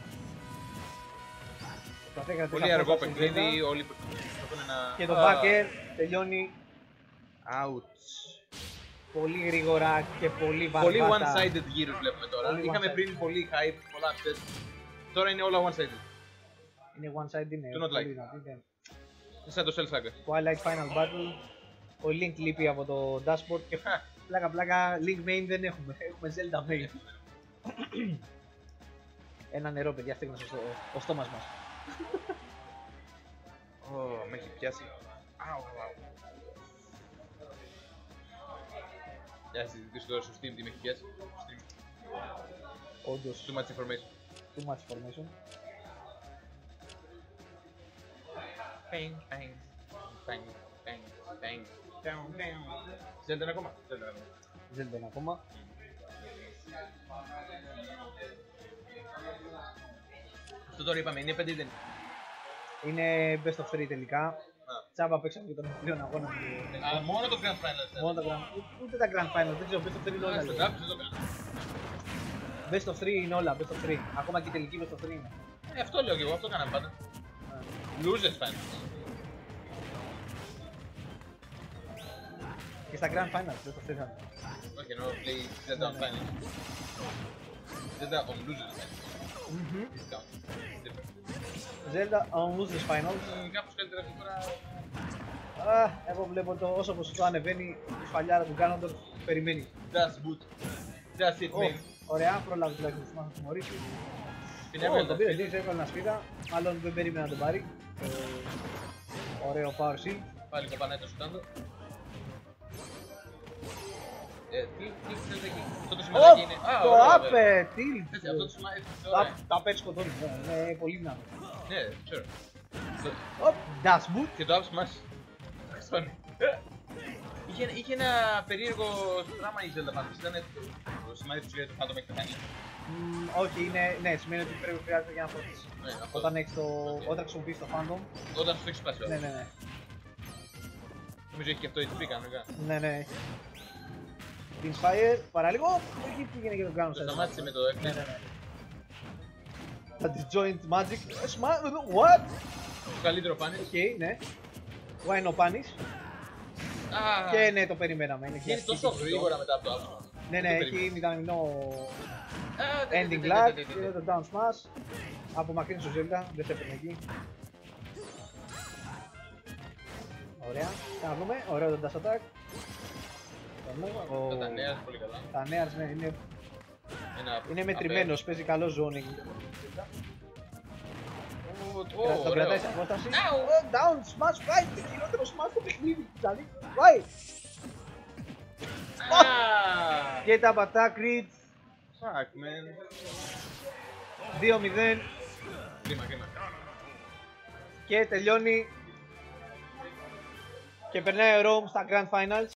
Προσπαθεί να κρατήσει Πολύ αργό απόσταση η παιχνίδι, Zelda. όλοι προσπαθούν να... Και το Α, backer τελειώνει Ouch. πολύ γρήγορα και πολύ βαρβάτα. Πολύ one-sided γύρους βλέπουμε τώρα. Πολύ Είχαμε one-sided. πριν πολύ hype, πολλά upset. Τώρα είναι όλα one-sided. Είναι one side, είναι Do not πολύ like. δυνατή, ναι. Είναι σαν το Cell Saga. Twilight Final Battle. Ο Link λείπει από το dashboard και πλάκα πλάκα Link main δεν έχουμε. Έχουμε Zelda main. Ένα νερό, παιδιά, στέγνωσε στο ο στόμας μας. Ω, με έχει πιάσει. Αου, αου. Για να συζητήσω τώρα στο Steam τι με έχει πιάσει. Stream. Όντως, Too much information. too much formation. Bang, bang, bang, bang, bang, down, down. Zelda είναι ακόμα. Zelda είναι ακόμα. Zelda είναι ακόμα. Αυτό τώρα είπαμε, είναι πέντε ή δεν είναι. Είναι best of three τελικά. Τσάμπα παίξαμε και τον πλέον αγώνα του. Α, μόνο το Grand Final. Μόνο τα Grand Ούτε τα Grand Final, δεν ξέρω, best of three είναι όλα. Στο λέει. Grand δεν το κάνω. Best of three είναι όλα, best of three. Ακόμα και η τελική best of three είναι. Ε, αυτό λέω και εγώ, αυτό κάναμε πάντα. Losers finals. Και στα Grand Finals, best of three θα είναι. Όχι, εννοώ play Zelda on finals. Zelda on losers finals. Discount. Zelda on Losers Finals. Μ, Κάπως καλύτερα αυτή τώρα. Α, εγώ βλέπω το όσο ποσοστό ανεβαίνει η σφαλιάρα του Ganondorf περιμένει. That's good. That's it, Ω, man. ωραία, προλάβει τουλάχιστον να μάθει να τιμωρήσει. Την Ω, έβγαλε τον το πήρε, σπίτι. έτσι έβγαλε ένα σφίδα. Μάλλον δεν περίμενε να τον πάρει. Ε, ωραίο power shield. Πάλι κοπανάει το σουτάντο. Ε, τι, τι θέλετε εκεί. Αυτό το Ω, σημαντικό είναι. Α, το ωραίο, up βέβαια. ε, tilt. Έτσι, αυτό το σημαντικό είναι. Τα- Ωραία. Τα πέτει σκοτώνει, ναι, είναι πολύ δυνατό. Ναι, sure. Το- Ωπ, dash boot. Και το up smash. Funny. Είχε, είχε ένα περίεργο πράγμα η Zelda πάντως. Ήταν το σημάδι που σου λέει το Phantom έχει πεθάνει. Μ, όχι, είναι, ναι, σημαίνει ότι πρέπει χρειάζεται για να φορτίσει. Ναι, αυτό. Όταν, έχεις το, Οκ. όταν χρησιμοποιείς το Phantom, Όταν σου το έχει σπάσει. ναι, όλα. ναι, ναι, Νομίζω έχει και αυτό έιτς πι κανονικά. ναι, ναι. Την Fire, παραλίγο, εκεί πήγαινε και τον κάνω Το σταμάτησε με το F. Ναι, ναι, ναι. Τα disjoint magic, ε, σμα, what? Το καλύτερο πάνελ. Οκ, ναι. Why no punish? Α, Και ναι, το περιμέναμε. Είναι γίνει κλασική τόσο τυπικό. γρήγορα μετά από το up. Ναι, ναι, έχει μηδαμινό Α, τε, τε, ending τε, lag τε, τε, τε, και τε. το down smash. Απομακρύνει στο Zelda, δεν σε έπαιρνε εκεί. Ωραία, κάνουμε, ωραίο το dash attack. Ο- Τα νέα πολύ καλά. Τα νέα, ναι, είναι, Ένα είναι μετρημένος, παίζει καλό zoning. Ω, Κρα- ω, Τον ωραίο. κρατάει σε απόσταση. Άου. Ε, Down, smash, fight, το χειρότερο smash στο παιχνίδι. Δηλαδή, fight. Α, Και τα πατά, crit, fuck, man. δύο μηδέν Κρίμα, κρίμα. και τελειώνει. Και περνάει ο Rome στα Grand Finals.